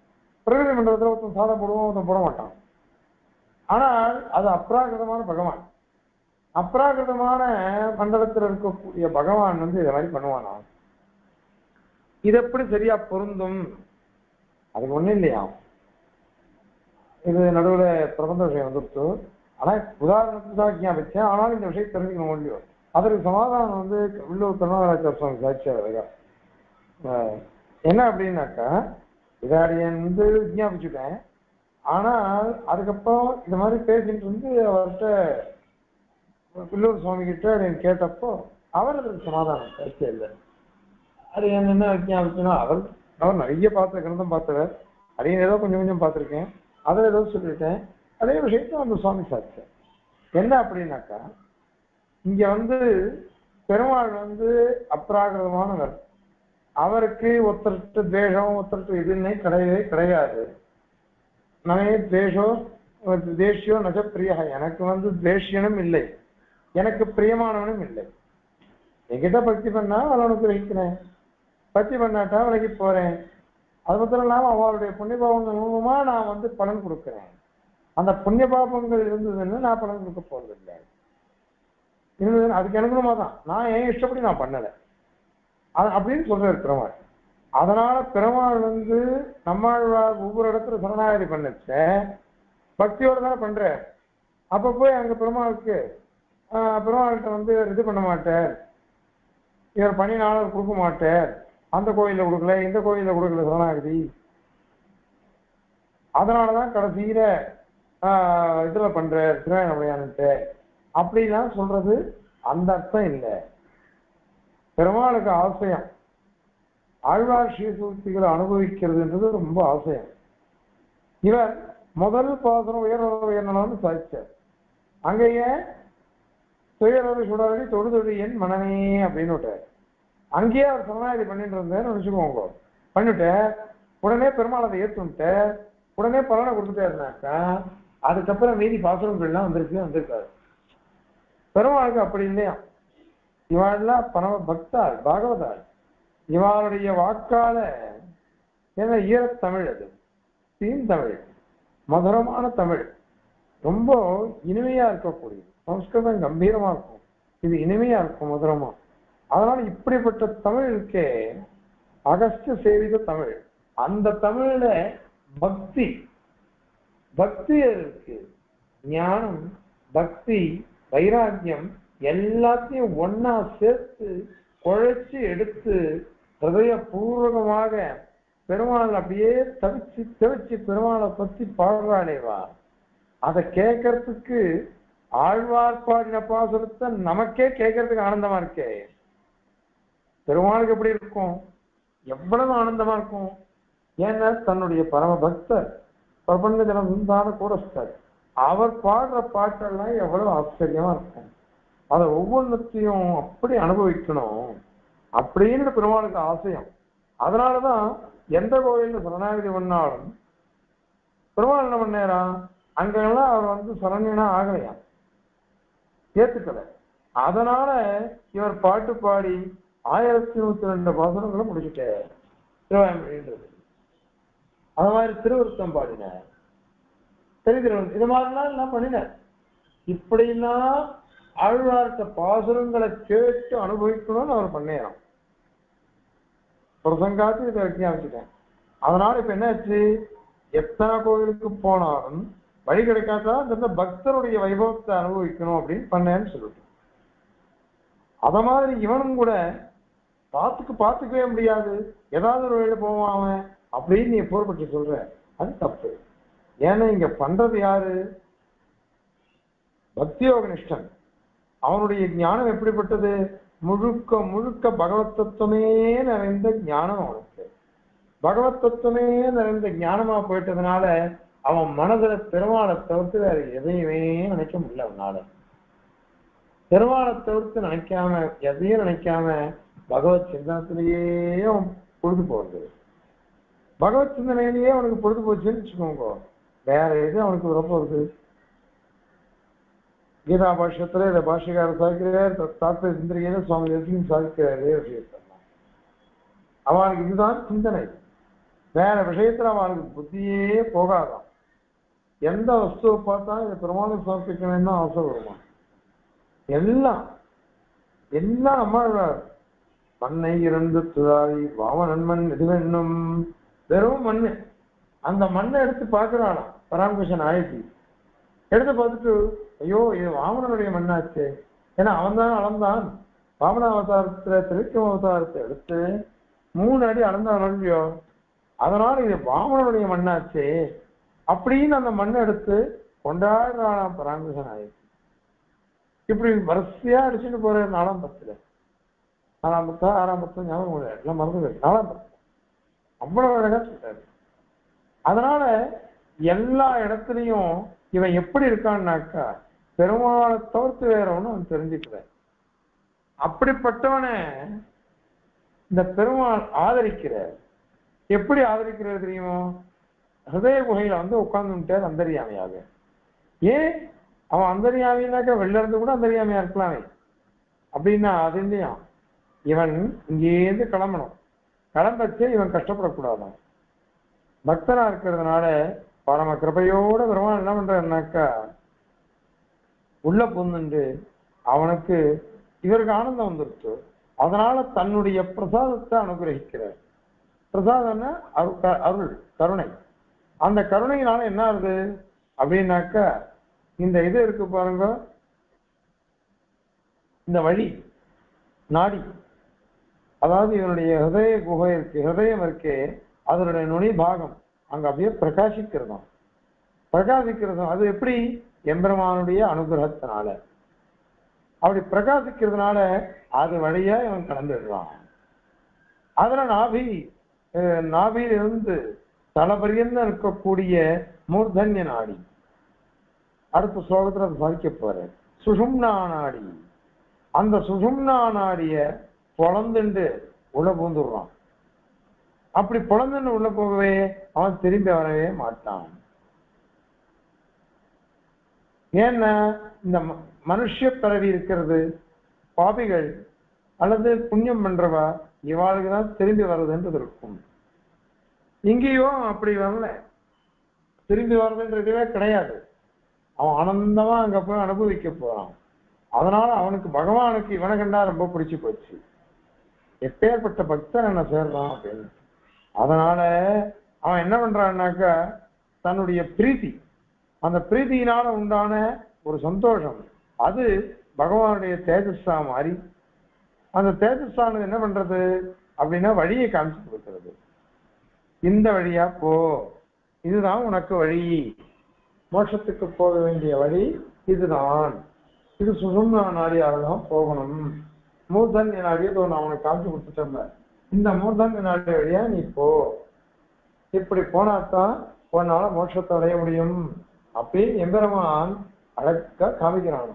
பிரகிருதி மண்டலத்துல ஒருத்தன் சாதம் போடுவோம், ஒருத்தன் போட மாட்டான். ஆனால் அது அப்ராகிருதமான பகவான். அப்ராகிருதமான மண்டலத்தில் இருக்கக்கூடிய பகவான் வந்து இதை மாதிரி பண்ணுவானா? இது எப்படி சரியா பொருந்தும்? அதுக்கு ஒண்ணும் இல்லையா. இது நடுவுல பிரபந்த விஷயம் வந்துருச்சு. ஆனா உதாரணத்துக்கு தான் ஞாபகம். ஆனாலும் இந்த விஷயம் தெரிஞ்சுக்கணும் இல்லையோ. அதற்கு சமாதானம் வந்து உள்ளூர் கருணாகராச்சார சுவாமி சாட்சியா என்ன அப்படின்னாக்கா, இதாடியன் வந்து விஞ்ஞாபிச்சுட்டேன். ஆனால் அதுக்கப்புறம் இந்த மாதிரி பேசிட்டு இருந்து அவர்கிட்ட உள்ளூர் சுவாமி கிட்ட அப்படின்னு கேட்டப்போ அவர் அதற்கு சமாதானம் சாட்சியா இல்லை. அது என்ன விஞ்ஞாபிச்சுன்னா, அவர் அவர் நிறைய பார்த்த கிரந்தம் பார்த்தவர். அதையும் ஏதோ கொஞ்சம் கொஞ்சம் பார்த்துருக்கேன். அதில் ஏதோ சொல்லிட்டேன். அதே விஷயத்த அந்த சுவாமி சாட்சியார் என்ன அப்படின்னாக்கா, இங்க வந்து பெருமாள் வந்து அப்ராகிருதமானவர். அவருக்கு ஒருத்தருக்கு துவேஷம், ஒருத்தருக்கு இதுன்னே கிடையவே கிடையாது. நமே துவேஷோ தேசியோ நஜ பிரியா, எனக்கு வந்து துவேஷியனும் இல்லை, எனக்கு பிரியமானவனும் இல்லை. என்கிட்ட பக்தி பண்ணா அவனுக்கு கிரகிக்கிறேன், பக்தி பண்ணாட்டா விலகி போறேன். அது மாத்திரம் இல்லாம அவளுடைய புண்ணிய பாவங்கள் மூலமா நான் வந்து பலன் கொடுக்குறேன். அந்த புண்ணிய பாபங்கள் இருந்ததுன்னு நான் பலன் கொடுக்க போறதில்லை. இருந்ததுன்னு அதுக்கு அனுகூலமா தான், நான் ஏன் இஷ்டப்படி நான் பண்ணலை அப்படின்னு சொல்றாரு பெருமாள். அதனால பெருமாள் வந்து நம்மாழ்வார் ஒவ்வொரு இடத்துல சரணாகதி பண்ணச்ச பக்தியோட தானே பண்ற. அப்ப போய் அங்க பெருமாளுக்கு ஆஹ் பெருமாள்கிட்ட வந்து இது பண்ண மாட்டார், இவர் பணியாளர் கொடுக்க மாட்டார், அந்த கோயில கொடுக்கல இந்த கோயில கொடுக்கல சரணாகதி. அதனாலதான் கடைசியில ஆஹ் இதுல பண்ற திருவாயணமுடையான்ட்டு அப்படிலாம் சொல்றது அந்த அர்த்தம் இல்லை. பெருமாளுக்கு ஆசையம் ஆழ்வார் ஸ்ரீசூக்திகளை அனுபவிக்கிறதுன்றது ரொம்ப ஆசையம். இவர் முதல் பாசனம் உயர் உயர்நலம்னு சாதிச்சார். அங்கேயே துயரது சுடரடி தொழுதொழி என் மனமே அப்படின்னு விட்டார். அங்கேயே அவர் சரணாகதி பண்ணிட்டு இருந்தேன்னு நினைச்சுக்கோங்க. பண்ணிட்டு உடனே பெருமாள் அதை ஏற்றுன்ட்டு உடனே பலனை கொடுத்துட்டாருனாக்கா அதுக்கப்புறம் மீதி பாசுரங்கள்லாம் வந்திருக்கு வந்திருக்காரு. பெருமாளுக்கு அப்படி இல்லையா. இவாள்லாம் பரம பக்தாள் பாகவதாள். இவாளுடைய வாக்கால ஏன்னா ஈரத்தமிழ், அது தீந்தமிழ், மதுரமான தமிழ், ரொம்ப இனிமையா இருக்கக்கூடியது. சம்ஸ்கிருதம் கம்பீரமா இருக்கும், இது இனிமையா இருக்கும் மதுரமா. அதனால இப்படிப்பட்ட தமிழ் இருக்கே அகஸ்ட சேவித தமிழ். அந்த தமிழ்ல பக்தி பக்தி இருக்கு, ஞானம் பக்தி வைராக்கியம் எல்லாத்தையும் ஒன்னா சேர்த்து குழைச்சி எடுத்து ஹிருதயபூர்வகமாக பெருமாள் அப்படியே தவிச்சு தவிச்சு பெருமாளை பத்தி பாடுறாளேவா, அதை கேட்கறதுக்கு ஆழ்வார் பாடின பாசுரத்தை நமக்கே கேட்கறதுக்கு ஆனந்தமா இருக்கே. பெருமாளுக்கு எப்படி இருக்கும், எவ்வளவு ஆனந்தமா இருக்கும். ஏன்னா தன்னுடைய பரம பக்தர் பிரபஞ்ச ஜனந்தான கூடஸ்தர், அவர் பாடுற பாட்டெல்லாம் எவ்வளவு ஆச்சரியமா இருக்கும். அதை ஒவ்வொன்றத்தையும் அப்படி அனுபவிக்கணும் அப்படின்னு பெருமாளுக்கு ஆசையம். அதனாலதான் எந்த கோயில்ல சரணாகதி பண்ணாலும் பெருமாள் என்ன பண்ணேரா, அங்கெல்லாம் அவர் வந்து சரண்யனா ஆகலையா, ஏத்துக்கல. அதனால இவர் பாட்டு பாடி ஆயிரத்தி நூத்தி ரெண்டு பாசனங்களை முடிச்சுட்டார் திருவாயமொழின்றது. அது மாதிரி திருவிருத்தம் பாடினார், தெரிவித்திருவன், இது மாதிரிலாம் என்ன பண்ணினார். இப்படின்னா ஆழ்வார்த்த பாசுரங்களை கேட்டு அனுபவிக்கணும்னு அவர் பண்ணேறான். பிரசங்காத்து இதை விஞ்ஞாபிச்சுட்டேன். அதனால இப்ப என்னாச்சு, எத்தனை கோவிலுக்கு போனாலும் வழி கிடைக்காதான் இந்த பக்தருடைய வைபவத்தை அனுபவிக்கணும் அப்படின்னு பண்ணேன்னு சொல்லிட்டு, அத மாதிரி இவனும் கூட பார்த்துக்கு பார்த்துக்கவே முடியாது, ஏதாவது ஒரு வழியில போவான் அவன் அப்படின்னு நீ போர்பட்டு சொல்ற, அது தப்பு. ஏன்னா இங்க பண்றது யாரு, பக்தியோக நிஷ்டன். அவனுடைய ஞானம் எப்படிப்பட்டது, முழுக்க முழுக்க பகவத் தத்துவமே நிறைந்த ஞானம். அவனுக்கு பகவத் தத்துவமே நிறைந்த ஞானமா போயிட்டதுனால அவன் மனதுல பெருமாளை தவிர்த்து வேற எதையுமே நினைக்க முடியல. அவனால பெருமாளை தவிர்த்து நினைக்காம எதையும் நினைக்காம பகவத் சிந்தனத்திலேயே அவன் பொழுது போறது. பகவத் சிந்தனையிலேயே அவனுக்கு பொழுது போச்சுன்னு வச்சுக்கோங்க, வேற எது அவனுக்கு ரொம்ப வருது. கீதா பாஷ்யத்துல இதை பாஷ்யக்காரர் சாதிக்கிறார், தாத்பரிய சிந்தனையில சுவாமி தேசிகன் சாதிக்கிறார். விஷயத்தான் அவனுக்கு இதுதான் சிந்தனை. வேற விஷயத்துல அவனுக்கு புத்தியே போகாதான். எந்த வஸ்துவை பார்த்தா இதை பெருமாளுக்கு சமர்ப்பிக்கணும்னு தான் அவசரம் வருமா. எல்லாம் எல்லாம் நம்ம மண்ணை இறந்து துதாரி வாமனன் மண் எதுவென்னும் வெறும் மண்ணு. அந்த மண்ணை எடுத்து பார்க்கிறானா பராமகிருஷ்ணன் ஆயிடுச்சு. எடுத்து பார்த்துட்டு ஐயோ இது வாமனனுடைய மண்ணாச்சு. ஏன்னா அவன் தான் அளந்தான். வாமன அவதாரத்துல திருக்கம் அவதாரத்தை எடுத்து மூணு அடி அளந்தான் இல்லையோ, அதனால இது வாமனனுடைய மண்ணாச்சு அப்படின்னு அந்த மண்ணை எடுத்து கொண்டாடுறானா பராமகிருஷ்ணன் ஆயிடுச்சு. இப்படி வரிசையா அடிச்சுட்டு போற நாலாம் பத்துல நாலாம் பத்தா ஆறாம் பத்து ஞாபகம் முடியாது, எல்லாம் மறந்து நாலாம் பத்து அவ்வளவு அழகா சொல்றாரு. அதனால எல்லா இடத்துலையும் இவன் எப்படி இருக்கான்னாக்கா பெருமாளை தவிர்த்து வேற ஒண்ணு அவன் தெரிஞ்சுக்கிறான். அப்படிப்பட்டவனை இந்த பெருமாள் ஆதரிக்கிறார். எப்படி ஆதரிக்கிறது தெரியுமோ, ஹிருதய குகையில வந்து உட்கார்ந்துட்டார் அந்தரியாமையாக. ஏன் அவன் அந்தரியாமின்னாக்கா வெளில இருந்து கூட அந்தரியாமையா இருக்கலாமே அப்படின்னா அது இல்லையா. இவன் இங்கேருந்து கிளம்பணும், கிளம்பச்சே இவன் கஷ்டப்படக்கூடாதான். பக்தனா இருக்கிறதுனால பரம கிருபையோட பெருமாள் என்ன பண்றாருனாக்கா உள்ள புந்துண்டு அவனுக்கு இவருக்கு ஆனந்தம் வந்துருச்சு. அதனால தன்னுடைய பிரசாதத்தை அனுகிரகிக்கிறார். பிரசாதம்னா அருள் அருள் கருணை. அந்த கருணையினால என்ன ஆகுது அப்படின்னாக்கா இந்த இது இருக்கு பாருங்க, இந்த வழி நாடி, அதாவது இவனுடைய ஹிருதய குகை இருக்கு, ஹிருதயம் இருக்கே, அதனுடைய நுனி பாகம் அங்க அப்படியே பிரகாசிக்கிறதும் பிரகாசிக்கிறதும் அது எப்படி எம்பெருமானுடைய அனுகிரகத்தினால அப்படி பிரகாசிக்கிறதுனால அது வழியா இவன் கடந்துடுறான். அதுல நாபி நாபியிலிருந்து தலபரியந்த இருக்கக்கூடிய மூர்தன்ய நாடி அடுத்த ஸ்லோகத்துல அது சாதிக்க போற சுஷும்னா நாடி. அந்த சுஷும்னா நாடிய பொழந்துண்டு உள்ள பூந்துடுறான். அப்படி பொழந்துன்னு உள்ள போகவே அவன் திரும்பி வரவே மாட்டான். ஏன்னா இந்த மனுஷ பிறவி இருக்கிறது பாபிகள் அல்லது புண்ணியம் பண்றவா இவாளுக்குதான் திரும்பி வர்றதுன்றது இருக்கும். இங்கேயோ அப்படி வரல, திரும்பி வர்றதுன்றதுவே கிடையாது. அவன் ஆனந்தமா அங்க போய் அனுபவிக்க போறான். அதனால அவனுக்கு பகவானுக்கு இவனை கண்டா ரொம்ப பிடிச்சு போச்சு. எப்பேற்பட்ட பக்தன் என்ன சேர்றான் அப்படின்னு. அதனால அவன் என்ன பண்றான்னாக்கா தன்னுடைய பிரீத்தி, அந்த பிரீத்தியினால உண்டான ஒரு சந்தோஷம் அது பகவானுடைய தேஜஸா மாறி அந்த தேஜஸானது என்ன பண்றது அப்படின்னா வழியை காமிச்சு கொடுக்கிறது. இந்த வழியா போ, இதுதான் உனக்கு வழி, மோட்சத்துக்கு போக வேண்டிய வழி இதுதான், இது சுசும்னா நாடியாகலாம் போகணும். மூர்தன்ய நாடியை நான் அவனுக்கு காமிச்சு கொடுத்துட்டோம்ல, இந்த மூர்தன்ய நாடி வழியா நீ போ, இப்படி போனாத்தான் உன்னால மோட்சத்தை அடைய முடியும் அப்படின்னு எம்பெருமான் அழகா காமிக்கிறான்.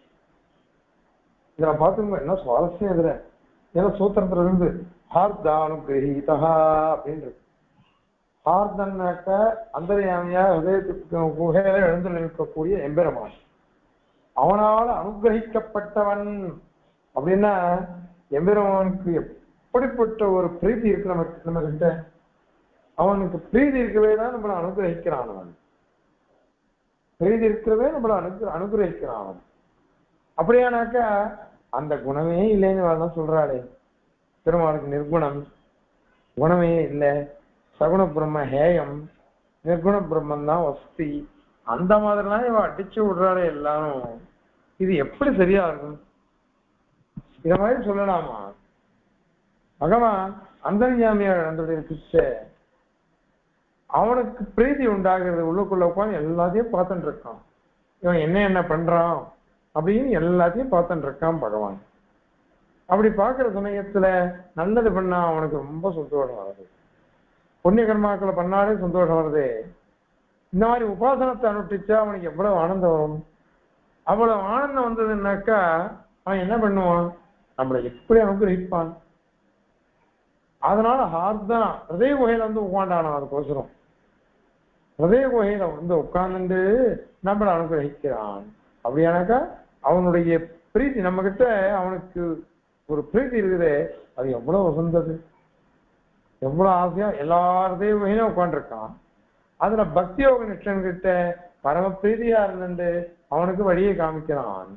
இதுல பார்த்துங்க என்ன சுவாரஸ்யம் இதுல. ஏன்னா சூத்திரத்துல இருந்து ஹார்தானுகிரஹீதா அப்படின்னு இருக்கு. ஹார்தன்னாக்க அந்தர்யாமியா ஹிருதயத்துக்கு குகையில எழுந்து நிற்கக்கூடிய எம்பெருமான், அவனால அனுகிரகிக்கப்பட்டவன் அப்படின்னா எம்பெருமானுக்கு எப்படிப்பட்ட ஒரு பிரீதி இருக்கு நமக்கு. நம்ம கிட்ட அவனுக்கு பிரீதி இருக்கவே தான் நம்மளை அனுகிரகிக்கிறான். அவன் பிரீதி இருக்கிறவே நம்மளை அனு அனுகிரகிக்கிறான் அவன். அப்படியானாக்கா அந்த குணமே இல்லைன்னு தான் சொல்றாளே, பெருமாளுக்கு நிர்குணம், குணமே இல்லை, சகுண பிரம்ம ஹேயம், நிர்குண பிரம்மன் தான் வஸ்தி, அந்த மாதிரிலாம் இவன் அடிச்சு விடுறாளே எல்லாரும். இது எப்படி சரியா இருக்கும்? இத மாதிரி சொல்லலாமா? பகவான் அந்தர்யாமியா இழந்துட்டு அவனுக்கு பிரீதி உண்டாகிறது, உள்ளுக்குள்ள உட்காந்து எல்லாத்தையும் பார்த்துட்டு இருக்கான். இவன் என்ன என்ன பண்றான் அப்படின்னு எல்லாத்தையும் பார்த்துட்டு இருக்கான் பகவான். அப்படி பார்க்கிற சமயத்துல நல்லது பண்ணா அவனுக்கு ரொம்ப சந்தோஷம் வருது. புண்ணிய கர்மாக்களை பண்ணாலே சந்தோஷம் வருது. இந்த மாதிரி உபாசனத்தை அனுஷ்டிச்சா அவனுக்கு எவ்வளவு ஆனந்தம் வரும். அவ்வளவு ஆனந்தம் வந்ததுன்னாக்கா அவன் என்ன பண்ணுவான், நம்மளை எப்படி அனுகிரகிப்பான். அதனால ஹார்தான் ஹிருதய குகையில வந்து உட்காண்டானா, அதுக்கோசரம் ஹிருதய குகையில வந்து உட்கார்ந்து நம்மளை அனுகிரகிக்கிறான். அப்படியானாக்கா அவனுடைய பிரீத்தி நம்ம கிட்ட, அவனுக்கு ஒரு பிரீத்தி இருக்குது, அது எவ்வளவு வசந்தது. எவ்வளவு ஆசையா எல்லாத்தையும் உட்காந்துருக்கான். அதுல பக்தி யோக நிஷ்டன் கிட்ட பரம பிரீதியா இருந்து அவனுக்கு வழியை காமிக்கிறான்.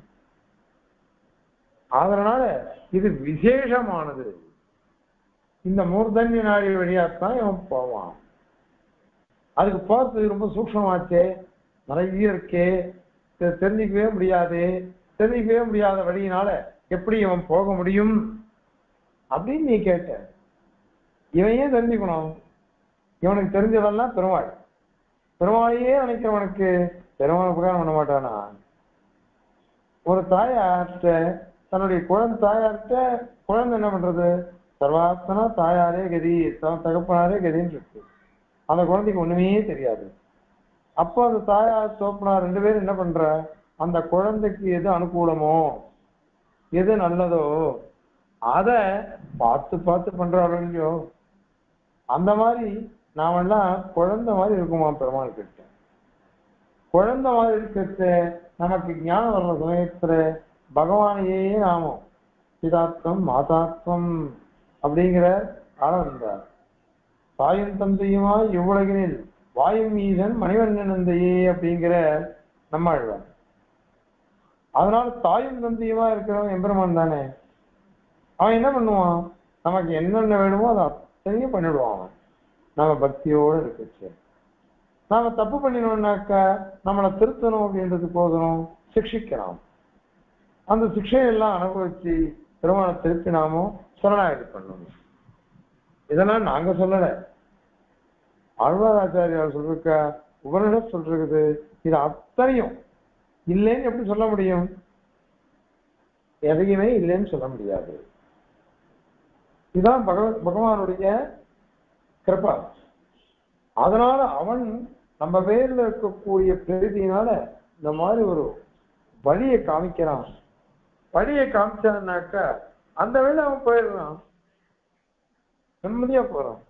அதனால இது விசேஷமானது. இந்த மூர்தன்ய நாடி வழியாத்தான் இவன் போவான். அதுக்கு போறது ரொம்ப சூக்ஷமாச்சே, நிறைய இருக்கே, தெரிஞ்சிக்கவே முடியாது. தெரிஞ்சிக்கவே முடியாத வழியினால எப்படி இவன் போக முடியும் அப்படின்னு நீ கேட்ட. இவன் ஏன் தெரிஞ்சுக்கணும்? இவனுக்கு தெரிஞ்சதெல்லாம் பெருமாள். பெருமாளையே நினைக்கிறவனுக்கு பெருமாள் உபகாரம் பண்ண மாட்டானா? ஒரு தாயார்கிட்ட தன்னுடைய குழந்தை தாயார்கிட்ட குழந்தை என்ன பண்றது? சர்வாத்மனா தாயாரே கதி, தகப்பனாரே கதின்னு இருக்கு. அந்த குழந்தைக்கு ஒண்ணுமே தெரியாது. அப்போ அந்த தாயார் தோப்பனார் ரெண்டு பேரும் என்ன பண்ற, அந்த குழந்தைக்கு எது அனுகூலமோ எது நல்லதோ அதை பார்த்து பார்த்து பண்றாளோ இல்லையோ, அந்த மாதிரி நாமெல்லாம் குழந்தை மாதிரி இருக்குமா பெருமாள் கிட்ட. குழந்தை மாதிரி இருக்கிறது நமக்கு ஞானம் வர்ற சமயத்துல பகவானையே நாமம் பிதாத்வம் மாதாத்வம் அப்படிங்கிற ஆளம் இருந்தார். தாயும் தந்தையுமா இவ்வுலகினில் வாயும் மீதன் மணிவண்ணனந்தையே அப்படிங்கிற நம்ம ஆழ்வார். அதனால தாயும் தந்தையுமா இருக்கிறவன் எம்பெருமான் தானே. அவன் என்ன பண்ணுவான்? நமக்கு என்னென்ன வேணுமோ அதை அத்தனையும் பண்ணிடுவான். அவன் நம்ம பக்தியோடு இருக்குச்சு. நாம தப்பு பண்ணினோம்னாக்கா நம்மளை திருத்தணும் அப்படின்றதுக்கோசரம் சிக்ஷிக்கிறான். அந்த சிக்ஷையெல்லாம் அனுபவிச்சு பெருமாளை திருப்பினாமோ சரணாகதி பண்ணணும். இதெல்லாம் நாங்க சொல்லல, ஆழ்வாராச்சாரியார் சொல்லிருக்க, உபனிஷத் சொல்றது. இது அத்தனையும் இல்லைன்னு எப்படி சொல்ல முடியும்? எதையுமே இல்லைன்னு சொல்ல முடியாது. இதுதான் பகவ பகவானுடைய கிருபா. அதனால அவன் நம்ம பேர்ல இருக்கக்கூடிய பிரீதியினால இந்த மாதிரி ஒரு வழியை காமிக்கிறான். வழியை காமிச்சான்னாக்கா அந்த வேலை அவன் போயிடுறான், நிம்மதியா போறான்.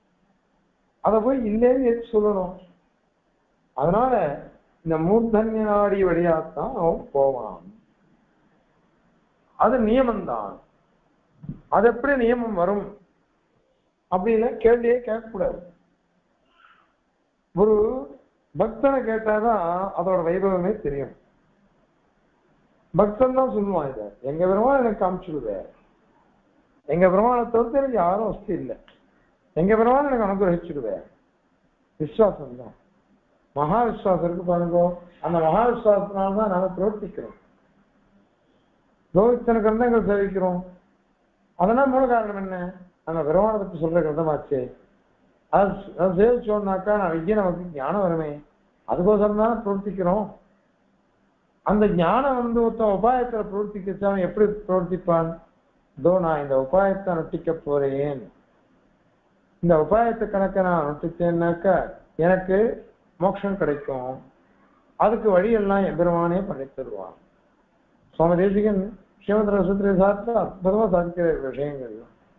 அதை போய் இல்லைன்னு எது சொல்லணும்? அதனால இந்த மூர்தன்ய நாடி வழியாத்தான் அவன் போவான். அது நியமம்தான். அது எப்படி நியமம் வரும் அப்படின்னு கேள்வியே கேட்கக்கூடாது. ஒரு பக்தனை கேட்டாதான் அதோட வைபவமே தெரியும். பக்தன் தான் சொல்லுவான், இதை எங்க பெருமாள் எனக்கு காமிச்சுடுவே, எங்க பெருமாளை தவிர்த்து எனக்கு யாரும் வசதி இல்லை, எங்க பெருமாள் எனக்கு அனுகிரகிச்சுடுவேன். விசுவாசம் தான், மகா விசுவாசம் இருக்கு பாருங்க. அந்த மகா விசுவாசத்தினால்தான் நாங்க பிரவர்த்திக்கிறோம், லோகித்தன கிரந்தங்கள் சேவிக்கிறோம். அதனால மூல காரணம் என்ன? அந்த பெருமாளை பற்றி சொல்ற கிரந்தமாச்சு. அது அதை சேவிச்சோம்னாக்கா நிறைய நமக்கு ஞானம் வருமே, அதுக்கோசரம் தானே பிரவர்த்திக்கிறோம். அந்த ஞானம் வந்து ஒருத்தன் உபாயத்துல பிரவர்த்திச்சான். எப்படி பிரவர்த்திப்பான்? இதோ நான் இந்த உபாயத்தை நொட்டிக்க போறேன், இந்த உபாயத்தை கணக்க நான் நொட்டிச்சேன்னாக்கா எனக்கு மோட்சம் கிடைக்கும், அதுக்கு வழியெல்லாம் எம்பெருமானே பண்ணி தருவான். சுவாமி தேசிகன் ஸ்ரீமத் ரசூத்ரே சாஸ்திர அற்புதமா சாதிக்கிற விஷயங்கள்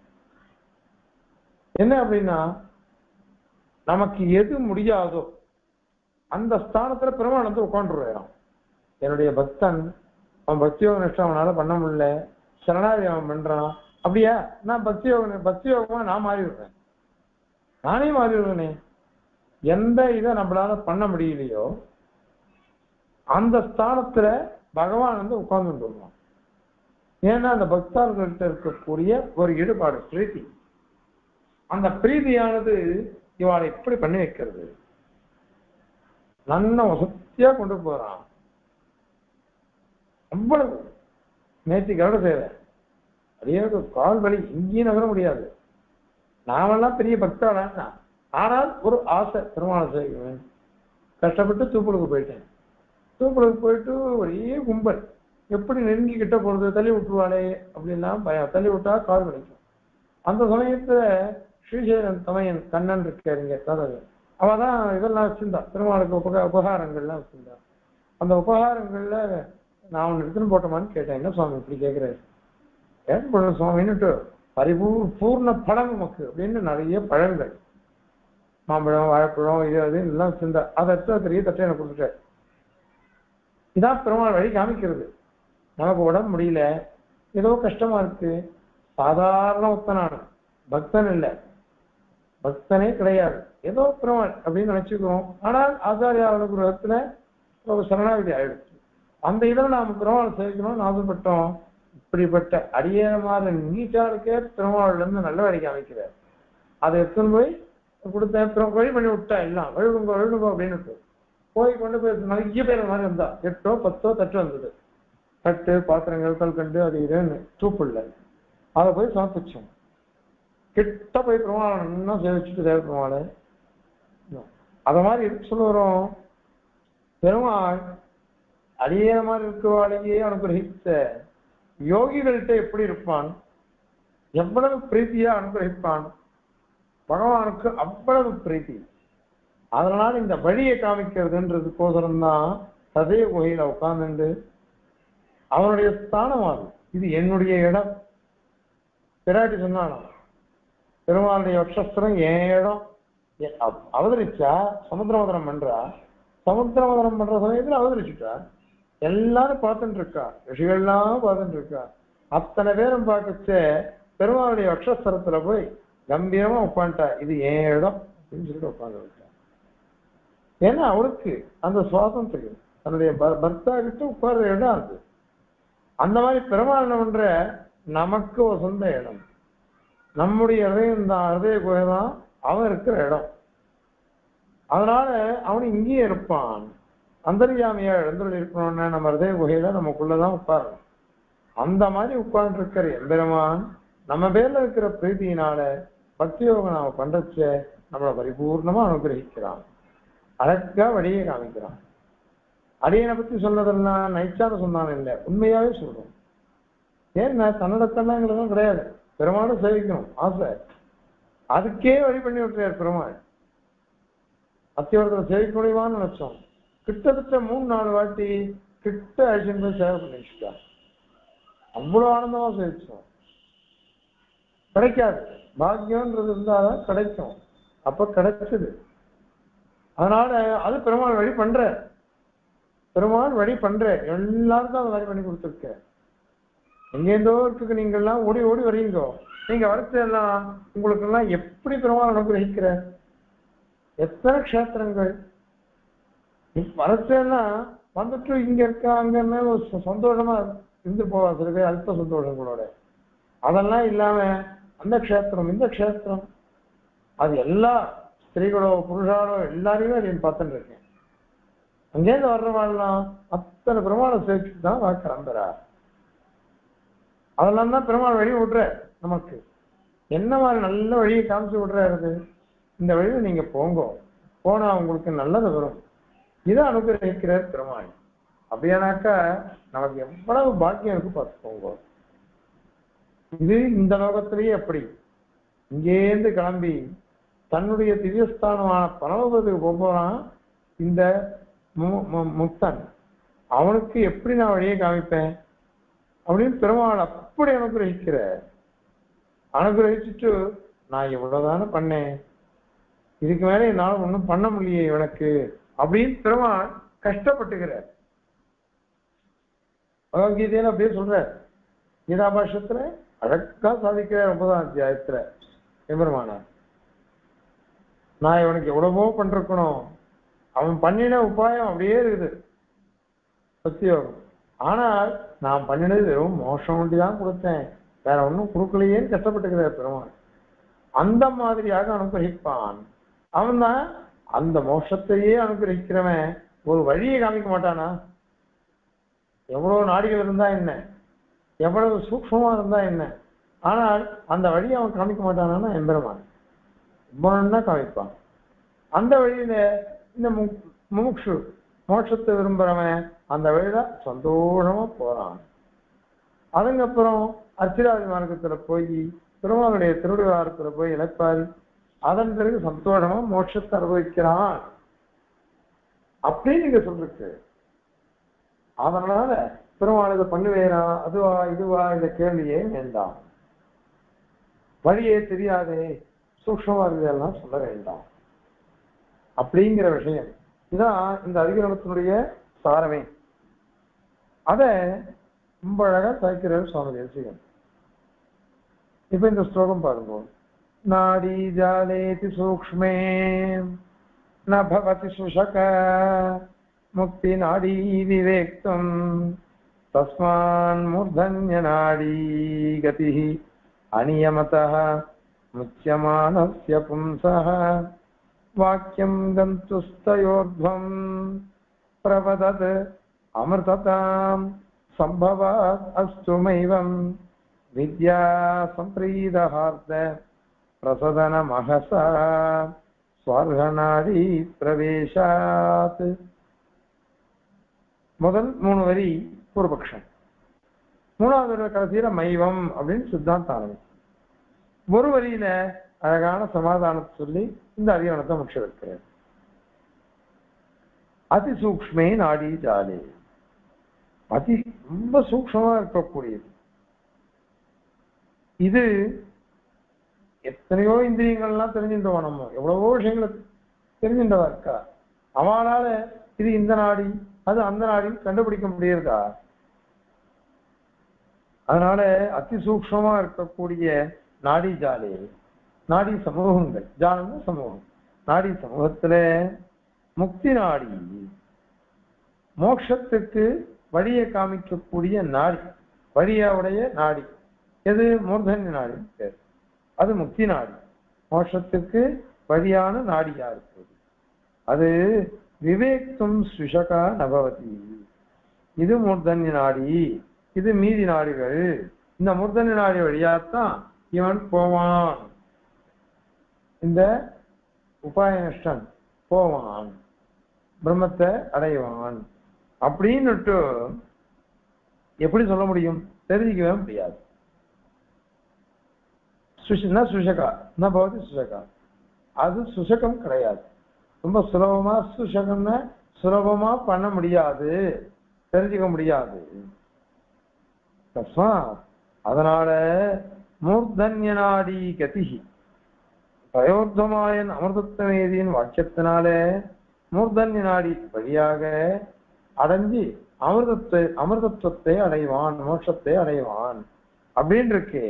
என்ன அப்படின்னா, நமக்கு எது முடியாதோ அந்த ஸ்தானத்துல பெருமாள் வந்து உட்காந்துருவான். என்னுடைய பக்தன் அவன் பக்தியோக நிஷ்டம் அவனால பண்ண முடியல, சரணாகதி அவன் பண்றான். அப்படியா, நான் பக்தியோக பக்தியோகமா நான் மாறி விடுறேன், நானே மாறி விடுறேனே. எந்த இதை நம்மளால பண்ண முடியலையோ அந்த ஸ்தானத்துல பகவான் வந்து உட்கார்ந்து வருவான். ஏன்னா அந்த பக்தர்கள்ட்ட இருக்கக்கூடிய ஒரு ஈடுபாடு, பிரீத்தி, அந்த பிரீதியானது இவாளை எப்படி பண்ணி வைக்கிறது, நல்ல வசதியா கொண்டு போறான். அவ்வளவு நேற்று கருட சேவை, அதே கால் வலி எங்கேயும் நகர முடியாது. நாமெல்லாம் பெரிய பக்தாளா, ஆனால் ஒரு ஆசை பெருமாளை செய்வேன். கஷ்டப்பட்டு தூப்புளுக்கு போயிட்டேன். தூப்புளுக்கு போயிட்டு ஒரே கும்பல், எப்படி நெருங்கி கிட்ட போறது, தள்ளி விட்டுருவாளே அப்படின்லாம் பயம். தள்ளி விட்டா கால் வலிக்கும். அந்த சமயத்துல ஸ்ரீசேரன் தமையன் கண்ணன் இருக்காருங்க கதவு, அவதான் இதெல்லாம் வச்சிருந்தா, பெருமாளுக்கு உபகா உபகாரங்கள்லாம் வச்சிருந்தா. அந்த உபகாரங்கள்ல நான் ஒன்று எடுத்துன்னு போட்டோமான்னு கேட்டேன். என்ன சுவாமி இப்படி கேட்கிறாரு? ஏன் போடுற சுவாமின்னுட்டு, பரிபூ பூர்ண பழம் நமக்கு அப்படின்னு நிறைய பழங்கள், மாம்பழம் வாழைப்பழம் இது அது எல்லாம் வச்சிருந்தா. அதை எடுத்து பெரிய தட்டை எனக்கு கொடுத்துட்டார். இதான் பெருமாள் வழி காமிக்கிறது. நமக்கு உடம்பு முடியல, ஏதோ கஷ்டமா இருக்கு, சாதாரண ஒத்தனான பக்தன் இல்லை, பக்தனே கிடையாது, ஏதோ பெருமாள் அப்படின்னு நினைச்சுக்கிறோம். ஆனால் ஆச்சாரிய அனுகிரகத்துல ஒரு சரணாகதி ஆயிடுச்சு. அந்த இதில் நாம் பெருமாள் சேர்க்கணும்னு ஆசைப்பட்டோம். இப்படிப்பட்ட அடியேனமான நீட்டாளுக்கே பெருமாள் இருந்து நல்ல வழிக்கு அமைக்கிறார். அதை எடுத்துன்னு போய் கொடுத்தேன், வழி பண்ணி விட்டா எல்லாம் வழுவுங்க வழுவுங்க அப்படின்னு போய் கொண்டு போய் நிறைய பேர் மாதிரி இருந்தா எட்டோ பத்தோ தட்டு வந்தது. தட்டு பாத்திரங்கள் கல்கண்டு அது இதுன்னு தூப்புள்ள அதை போய் சமர்ப்பிச்சோம். கிட்ட போய் பெருமாள் இன்னும் சேவிச்சுட்டு தேவ பெருமாள் அத மாதிரி இருக்கு சொல்லுறோம். பெருமாள் அடியேற மாதிரி இருக்கிறவாளையே அனுகிரகித்த யோகிகள்கிட்ட எப்படி இருப்பான், எவ்வளவு பிரீத்தியா அனுகிரகிப்பான். பகவானுக்கு அவ்வளவு பிரீத்தி. அதனால இந்த வழியை காமிக்கிறதுன்றதுக்கோசரம் தான் சதய குகையில உட்கார்ந்துண்டு அவனுடைய ஸ்தானம் ஆகும். இது என்னுடைய இடம். பிராட்டி சொன்னானா பெருமாளுடைய வக்ஷஸ்திரம் என் இடம். அவதரிச்சா சமுத்திரமதனம் பண்றா, சமுத்திரமதனம் பண்ற சமயத்துல அவதரிச்சுட்டா எல்லாரும் பார்த்துட்டு இருக்கா, ரிஷிகள்லாம் பார்த்துட்டு இருக்கா. அத்தனை பேரும் பார்க்கச்ச பெருமாளுடைய வக்ஷஸ்தரத்துல போய் கம்பீரமா உட்காந்துட்டா, இது என் இடம் அப்படின்னு சொல்லிட்டு உட்காந்து விட்டா. ஏன்னா அவருக்கு அந்த சுவாதந்திரம் தன்னுடைய பர்த்தா கிட்ட உட்கார்ற இடம் அது. அந்த மாதிரி பெருமாள் என்ன பண்ற, நமக்கு ஒரு சொந்த இடம், நம்முடைய ஹதயம் தான், ஹதய குகை தான் அவன் இருக்கிற இடம். அதனால அவன் இங்கேயே இருப்பான். அந்தர்யாமியா எழுந்துள்ள இருக்கணும்னா நம்ம ஹதய குகையில நமக்குள்ளதான் உட்காரணும். அந்த மாதிரி உட்கார்ந்து இருக்கிற எம்பெருமான் நம்ம பேர்ல இருக்கிற பிரீதியினால பக்தி யோகம் நாம பண்றச்ச நம்மளை பரிபூர்ணமா அனுகிரகிக்கிறான், அழகா வழியை காமிக்கிறான். அடியனை பத்தி சொன்னதெல்லாம் நைச்சான சொன்னாலும் இல்லை, உண்மையாவே சொல்றோம். ஏன்னா தன்னடத்தெல்லாம் எங்களுக்கும் கிடையாது, பெருமாளும் சேவிக்கணும் ஆசை, அதுக்கே வழி பண்ணி விட்டுறாரு பெருமாள். அத்தியவரத்துல சேவிக்க முடியுமான்னு நினைச்சோம். கிட்டத்தட்ட மூணு நாலு வாட்டி கிட்ட அழிச்சுட்டு போய் சேவை பண்ணி வச்சுட்டார். அவ்வளவு ஆனந்தமா சேவிச்சோம். கிடைக்காது, பாக்கியம்ன்றது இருந்தாதான் கிடைக்கும். அப்ப கிடைச்சது. அதனால அது பெருமாள் வழி பண்ற, பெருமாள் வழி பண்ற எல்லாருக்கும் அதை வழி பண்ணி கொடுத்துருக்க. எங்கேருந்தோ இருக்கு, நீங்க எல்லாம் ஓடி ஓடி வரீங்கோ. நீங்க வரத்து எல்லாம் உங்களுக்கு எல்லாம் எப்படி பெருமாள் அனுகிரகிக்கிற, எத்தனை க்ஷேத்திரங்கள் வரத்தெல்லாம் வந்துட்டு இங்க இருக்கா அங்க சந்தோஷமா இருந்து போவா சில பேர், அல்ப சந்தோஷங்களோட. அதெல்லாம் இல்லாம அந்த க்ஷேத்திரம் இந்த க்ஷேத்திரம் அது எல்லா ஸ்திரீகளோ புருஷாலோ எல்லாரையுமே அப்படின்னு பார்த்துட்டு இருக்கேன். அங்கேருந்து வர்றவாள்லாம் அத்தனை பெருமாளை சேர்த்துட்டு தான் வா கிளம்புறா. அதெல்லாம் தான் பெருமாள் வழி விடுற. நமக்கு என்ன மாதிரி நல்ல வழியை காமிச்சு விடுறாரு, இந்த வழியில நீங்க போங்க, போனா உங்களுக்கு நல்லது வரும், இதை அனுகிரகிக்கிறார் பெருமாள். அப்படியானாக்கா நமக்கு எவ்வளவு பாக்கியம் இருக்கு பார்த்துக்கோங்க. இது இந்த லோகத்திலேயே அப்படி இங்கேருந்து கிளம்பி தன்னுடைய திவ்யஸ்தானமான பரமபதத்துக்கு போறான் இந்த முக்தன். அவனுக்கு எப்படி நான் வழியை காமிப்பேன் அப்படின்னு பெருமாள் அப்படி அனுகிரகிக்கிற. அனுகிரகிச்சுட்டு நான் எவ்வளவுதானே பண்ணேன், இதுக்கு மேலே என்னால ஒன்றும் பண்ண முடியல இவனுக்கு அப்படின்னு பெருமாள் கஷ்டப்பட்டுக்கிறார். பகவத்கீதையில அப்படியே சொல்ற, கீதாபாஷத்துல அழகா சாதிக்கிறார். ஒன்பதாம் அத்தியாயத்துல எம்பெருமானார் நான் இவனுக்கு எவ்வளவோ பண்றக்கணும், அவன் பண்ணின உபாயம் அப்படியே இருக்குது சத்தியோகம், ஆனால் நான் பண்ணினது வெறும் மோஷம் ஒண்டிதான் கொடுத்தேன், வேற ஒன்றும் கொடுக்கலையேன்னு கஷ்டப்பட்டுக்கிறார் பெருமாள். அந்த மாதிரியாக அனுகிரகிப்பான். அவன் தான் அந்த மோஷத்தையே அனுகிரகிக்கிறவன் ஒரு வழியை காமிக்க மாட்டானா? எவ்வளவு நாடிகள் இருந்தா என்ன, எவ்வளவு சூக்ஷமா இருந்தா என்ன, ஆனால் அந்த வழியை அவன் காமிக்க மாட்டானா எம்பெருமான் இவ்வளவுன்னா காமிப்பான். அந்த வழியில இந்த முமுக்ஷு மோட்சத்தை விரும்புறவன் அந்த வழியில சந்தோஷமா போறான். அதுக்கப்புறம் அர்ச்சிராதி மார்க்கத்துல போய் பெருமாளுடைய திருவிழாரத்துல போய் இழப்பாரி அதன் பிறகு சந்தோஷமா மோட்சத்தை அனுபவிக்கிறான் அப்படின்னு நீங்க சொல்லிருக்கு. அதனால பெருமாள் இதை பண்ணுவேனா அதுவா இதுவா இந்த கேள்வியே வேண்டாம். வழியே தெரியாதே சூக்ஷமா இதெல்லாம் சொல்ல வேண்டாம் அப்படிங்கிற விஷயம் இதான் இந்த அதிகரணத்தினுடைய சாரமே. அத ரொம்ப அழகா சாய்க்கிறார் சுவாமி தேசிகன். இப்ப இந்த ஸ்லோகம் பாருங்க. नाडी जालेति सूक्ष्मे न भवति सुशक मुक्ति नाडी विवेक्तुम तस्मान् मूर्धन्य नाडी गतिः अनियमतः मुच्यमानस्य पुंसः वाक्यं गन्तुस्तयोर्ध्वं प्रवदत् अमृततां संभवात् अस्तु मैवं विद्या संप्रीदहार्द प्रसदन महसा स्वार्हनाडी प्रवेशात्. முதல் மூணு வரி பூர்வபக்ஷம். மூணாவது வரி கடைசியில மைவம் அப்படின்னு சித்தாந்தம் ஆரம்பிக்கும். ஒரு வரியில அழகான சமாதானத்தை சொல்லி இந்த அதிகரணத்தை முடிச்சு வைக்கிறார். அதி சூக்ஷ்மே நாடி ஜாலே, அதி ரொம்ப சூக்ஷ்மமா இருக்கக்கூடியது. இது எத்தனையோ இந்திரியங்கள்லாம் தெரிஞ்சுட்டோம், நம்ம எவ்வளவோ விஷயங்களை தெரிஞ்சுட்டவா இருக்கா. அவனால இது இந்த நாடி அது அந்த நாடின்னு கண்டுபிடிக்க முடியுதா? அதனால அதி சூக்ஷ்மமா இருக்கக்கூடிய நாடி ஜாலே, நாடி சமூகங்கள், ஜான சமூகம், நாடி சமூகத்துல முக்தி நாடி, மோட்சத்துக்கு வழியை காமிக்கக்கூடிய நாடி, வழியாவுடைய நாடி எது? மூர்தன்ய நாடி பேர். அது முக்தி நாடி, மோட்சத்துக்கு வழியான நாடியா இருக்குது. அது விவேக்தும் சுஷகா நபவதி. இது மூர்தன்ய நாடி, இது மீதி நாடிகள். இந்த மூர்தன்ய நாடி வழியாத்தான் இவன் போவான், இந்த உபாயனிஷ்டன் போவான், பிரம்மத்தை அடைவான் அப்படின்னுட்டு எப்படி சொல்ல முடியும்? தெரிஞ்சிக்கவே முடியாது. சுஷகா என்ன பவதி சுஷகா, அது சுஷகம் கிடையாது. ரொம்ப சுலபமா சுஷகம்னு சுலபமா பண்ண முடியாது, தெரிஞ்சுக்க முடியாது. அதனால மூர்தன்ய நாடி கதிஹி, பிரயோர்த்தமாயன் அமிர்தத்வமேதியின் வாக்கியத்தினால மூர்தன்ய நாடி வழியாக அடைஞ்சி அமிர்தத்தை அமிர்தத்துவத்தை அடைவான், மோட்சத்தை அடைவான் அப்படின்னு இருக்கு.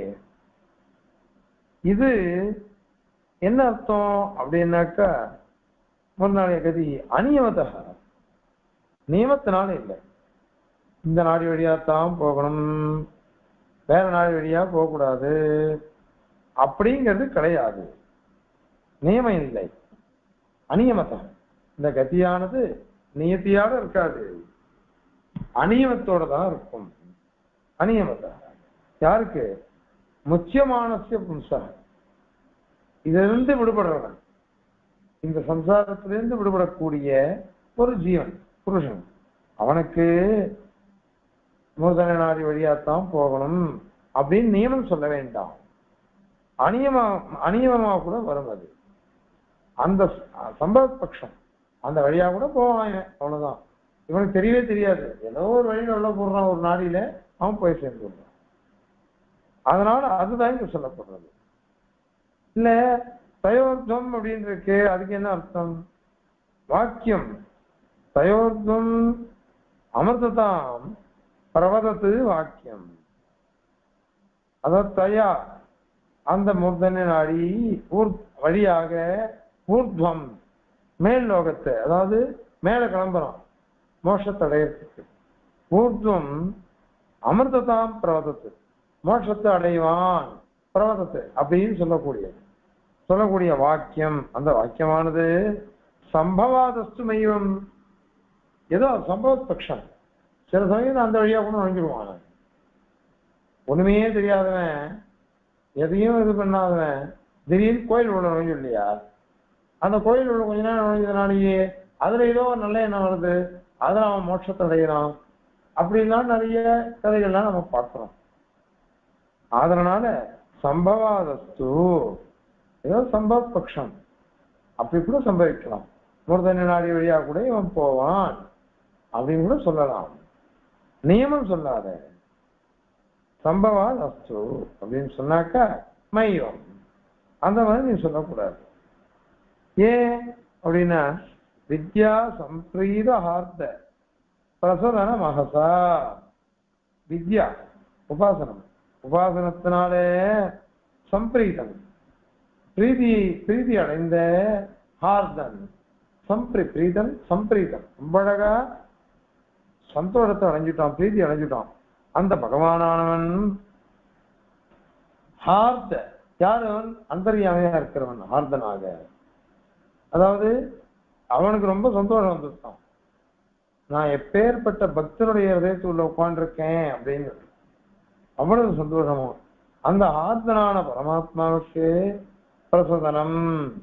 இது என்ன அர்த்தம் அப்படின்னாக்கா, மூர்தன்ய கதி அநியமத, நியமத்தினால இல்லை. இந்த நாடி வழியாத்தான் போகணும், வேற நாடி வழியா போகக்கூடாது அப்படிங்கிறது கிடையாது. நியமம் இல்லை, அநியமத்தம். இந்த கதியானது நியத்தியோட இருக்காது, அநியமத்தோட தான் இருக்கும். அநியமத்த யாருக்கு? முக்கியமானசிய பும்சா, இதிலிருந்து விடுபடுறவன், இந்த சம்சாரத்திலிருந்து விடுபடக்கூடிய ஒரு ஜீவன், புருஷன், அவனுக்கு மூர்தன்ய நாடி வழியாத்தான் போகணும் அப்படின்னு நியமம் சொல்ல வேண்டாம். அநியமா அநியமமா கூட வரும். அது அந்த சம்பவ பட்சம், அந்த வழியா கூட போவான், அவ்வளவுதான். இவனுக்கு தெரியவே தெரியாது, ஏதோ ஒரு வழியில உள்ள போடுறான், ஒரு நாடியில அவன் போய் சேர்ந்து விடுறான். அதனால அதுதான் இங்க சொல்லப்படுறது. இல்ல தயோர்த்தம் அப்படின்னு இருக்கு, அதுக்கு என்ன அர்த்தம்? வாக்கியம் தயோர்த்தம் அமிர்ததாம் பிரவதத்து வாக்கியம். அதாவது தயா அந்த மூர்தன்ய நாடி வழியாக ஊர்த்வம் மேல் லோகத்தை, அதாவது மேல கிளம்புறோம் மோட்சத்தை அடையறதுக்கு. ஊர்த்வம் அமிர்ததாம் பிரவதத்து, மோட்சத்தை அடைவான் பிரவதத்தை அப்படின்னு சொல்லக்கூடியது, சொல்லக்கூடிய வாக்கியம். அந்த வாக்கியமானது சம்பவாதஸ்து மைவம், ஏதோ சம்பவ பட்சம். சில சமயம் அந்த வழியா கூட நுழைஞ்சிடுவான். ஒண்ணுமே தெரியாதவன், எதையும் இது பண்ணாதவன் திடீர்னு கோயில் உள்ள நுழைஞ்சு இல்லையா, அந்த கோயில் உள்ள கொஞ்ச நேரம் நுழைஞ்சதுனாலேயே அதுல ஏதோ ஒரு நல்ல எண்ணம் வருது, அதுல அவன் மோட்சத்தை அடைகிறான் அப்படின்லாம் நிறைய கதைகள்லாம் நம்ம பார்க்கிறோம். அதனால சம்பவாதஸ்து ஏதோ சம்பவ பட்சம், அப்படி கூட சம்பவிக்கலாம். மூர்தன்ய நாடி வழியா கூட இவன் போவான் அப்படின்னு கூட சொல்லலாம். நியமம் சொல்லாத. சம்பவாத் அஸ்து அப்படின்னு சொன்னாக்கா மையம், அந்த மாதிரி நீ சொல்லக்கூடாது. ஏன் அப்படின்னா வித்யா சம்பிரீத ஹார்த்த பிரசதன மகசா, வித்யா உபாசனம், உபாசனத்தினாலே சம்பிரீதம் பிரீதி பிரீதி அடைந்த ஹார்தன் சம்பிரி பிரீதன் சம்பிரீதன் ரொம்ப அழகா சந்தோஷத்தை அடைஞ்சிட்டான், பிரீதி அடைஞ்சிட்டான். அந்த பகவானானவன் ஹார்த யார் அவன்? அந்தர்யாமையா இருக்கிறவன் ஹார்தனாக. அதாவது அவனுக்கு ரொம்ப சந்தோஷம் வந்துட்டான். நான் எப்பேற்பட்ட பக்தனுடைய ஹதயத்துள்ள உட்கார்ந்துருக்கேன் அப்படின்னு அவ்வளவு சந்தோஷமும். அந்த ஆர்த்தனான பரமாத்மாவுக்கு பிரசதனம்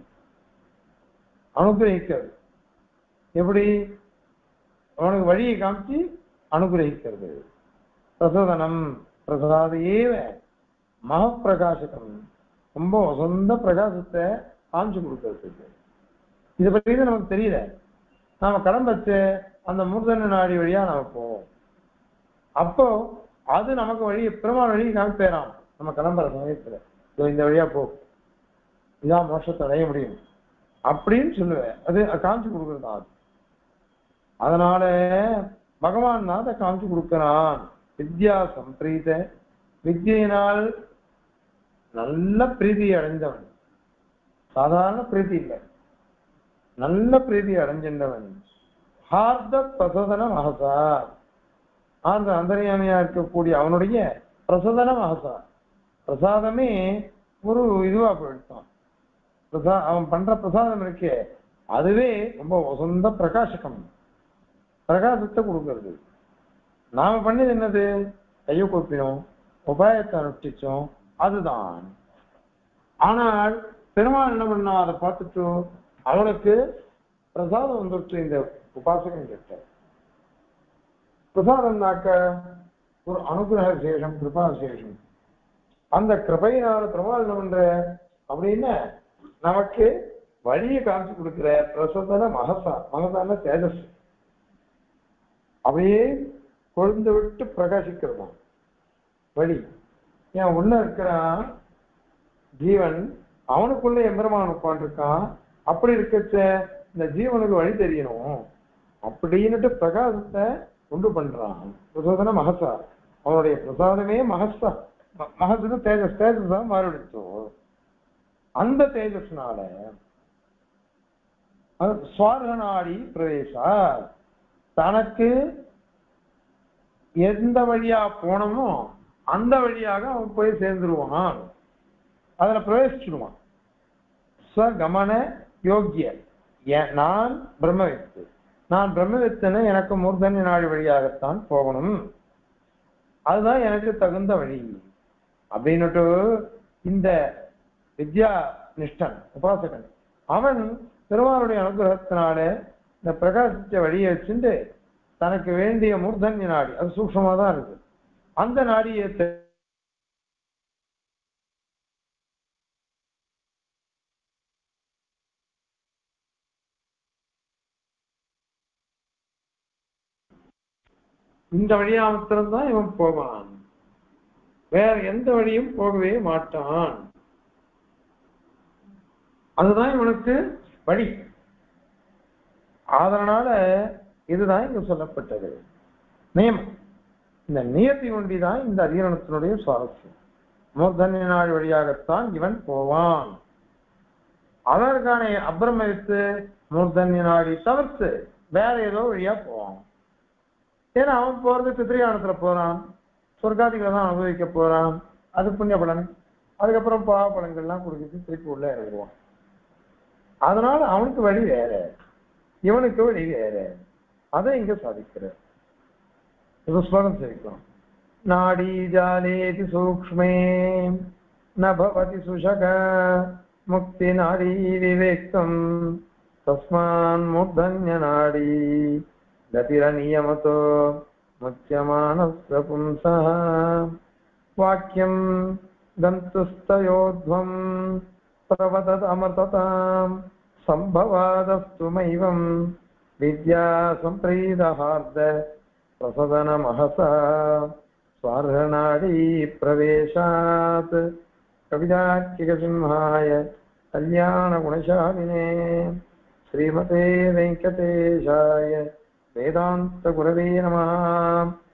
அனுகிரகிக்கிறது. எப்படி? அவனுக்கு வழியை காமிச்சு அனுகிரகிக்கிறது. பிரசதனம் பிரசாதையேவ மகப்பிரகாசகம், ரொம்ப வசந்த பிரகாசத்தை காமிச்சு கொடுக்கறதுக்கு. இதை பற்றி நமக்கு தெரியல. நாம கடன் வச்சு அந்த மூர்தன நாடி வழியா நாம போவோம். அப்போ அது நமக்கு வழி பெருமாள் வழி காமிப்பேறான். நம்ம கிளம்புற சமயத்துல இந்த வழியா போ, இதான் மோட்சத்தை அடைய முடியும் அப்படின்னு சொல்லுவேன். அது காமிச்சு கொடுக்குறதா. அது அதனால பகவான் தான் அதை காமிச்சு கொடுக்கிறான். வித்யா சம்பிரீத, வித்யினால் நல்ல பிரீதி அடைந்தவன், சாதாரண பிரீதி இல்லை, நல்ல பிரீதி அடைஞ்சின்றவன். ஹார்த பிரசதன மகசா, அந்த அந்தர்யாமியா இருக்கக்கூடிய அவனுடைய பிரசதன மகசா, பிரசாதமே ஒரு இதுவா போயிடுத்தான். பிரசா அவன் பண்ற பிரசாதம் இருக்கே அதுவே ரொம்ப வசந்த பிரகாசகம், பிரகாசத்தை கொடுக்கறது. நாம பண்ணது என்னது? கையை கூப்பினோம், உபாயத்தை அனுஷ்டிச்சோம், அதுதான். ஆனால் பெருமாள் என்ன பண்ணா? அதை பார்த்துட்டு அவனுக்கு பிரசாதம் வந்துட்டு இந்த உபாசகம் கேட்ட பிரசாதம்னாக்க ஒரு அனுகிரக விசேஷம், கிருபா விசேஷம். அந்த கிருபையினால பெருமாள் என்ன பண்ற அப்படின்னு நமக்கு வழியை காமிச்சு கொடுக்கிற பிரசதன மகசா. மகசான தேஜஸ் அப்படியே கொழுந்து விட்டு பிரகாசிக்கிறதாம் வழி. ஏன் உள்ள இருக்கிறான் ஜீவன், அவனுக்குள்ள எம்பெருமான் உட்காந்துருக்கான். அப்படி இருக்கச்ச இந்த ஜீவனுக்கு வழி தெரியணும் அப்படின்னுட்டு பிரகாசத்தை உண்டு பண்றான். பிரசோதன மகசா, அவனுடைய பிரசாதமே மகசா. மகசு தேஜஸ், தேஜஸ் தான் மாறிடுச்சோ. அந்த தேஜஸ்னால சுவார்கநாடி பிரவேசா, தனக்கு எந்த வழியா போனோமோ அந்த வழியாக அவன் போய் சேர்ந்துருவான், அதுல பிரவேசிச்சுடுவான். ஸ்வகமன யோக்கிய, நான் பிரம்மவித்து, நான் பிரம்மவித்தனை எனக்கு மூர்தன்ய நாடு வழியாகத்தான் போகணும், அதுதான் எனக்கு தகுந்த வழி அப்படின்னுட்டு இந்த வித்யா நிஷ்டன் உபாசகன் அவன் பெருமாளுடைய அனுகிரகத்தினால இந்த பிரகாசிச்ச வழியை வச்சுட்டு தனக்கு வேண்டிய மூர்தன்ய நாடி, அது சூக்ஷமா தான் இருக்கு, அந்த நாடியை இந்த வழியா மாத்திரம்தான் இவன் போவான், வேற எந்த வழியும் போகவே மாட்டான். அதுதான் இவனுக்கு வழி. அதனால இதுதான் இங்க சொல்லப்பட்டது நியமம். இந்த நியத்தி ஒன்றிதான் இந்த அதிகரணத்தினுடைய சுவாரஸ்யம். மூர்தன்ய நாள் வழியாகத்தான் இவன் போவான். அதற்கான அப்ரமவித்து மூர்தன்ய நாடி தவிர்த்து வேற ஏதோ வழியா போவான். ஏன்னா அவன் போறது பித்ரியானத்துல போறான், சொர்க்காதிகளை தான் அனுபவிக்க போறான், அது புண்ணிய பலன். அதுக்கப்புறம் பாவ பலன்கள்லாம் கொடுக்குறது, திருப்பி உள்ள இறங்குவான். அதனால அவனுக்கு வழி வேற, இவனுக்கு வழி வேற. அதை இங்க சாதிக்கிற ஸ்லோகம் சேர்க்கலாம். நாடி ஜாலேதி சூக்ஷ்மே நபவதி சுஷக முக்தி நாடி விவேக்தம் தஸ்மான் மூர்தன்ய நாடி கதிரநியமதோ முக்கியமானஸ்ய பும்சः வாக்கியம் கந்துஸ்தயோத்வம் பிரவதத் அமர்த்ததாம் சம்பவாதஸ்து மைவம் வித்யா சம்பிரீதஹார்த பிரசதன மஹசா ஸ்வார்ஹநாடி பிரவேசாத். கவிதார்க்கிக சிம்ஹாய கல்யாண குணசாலினே ஸ்ரீமதே வெங்கடேஷாய வேதாந்த குரவே நமः.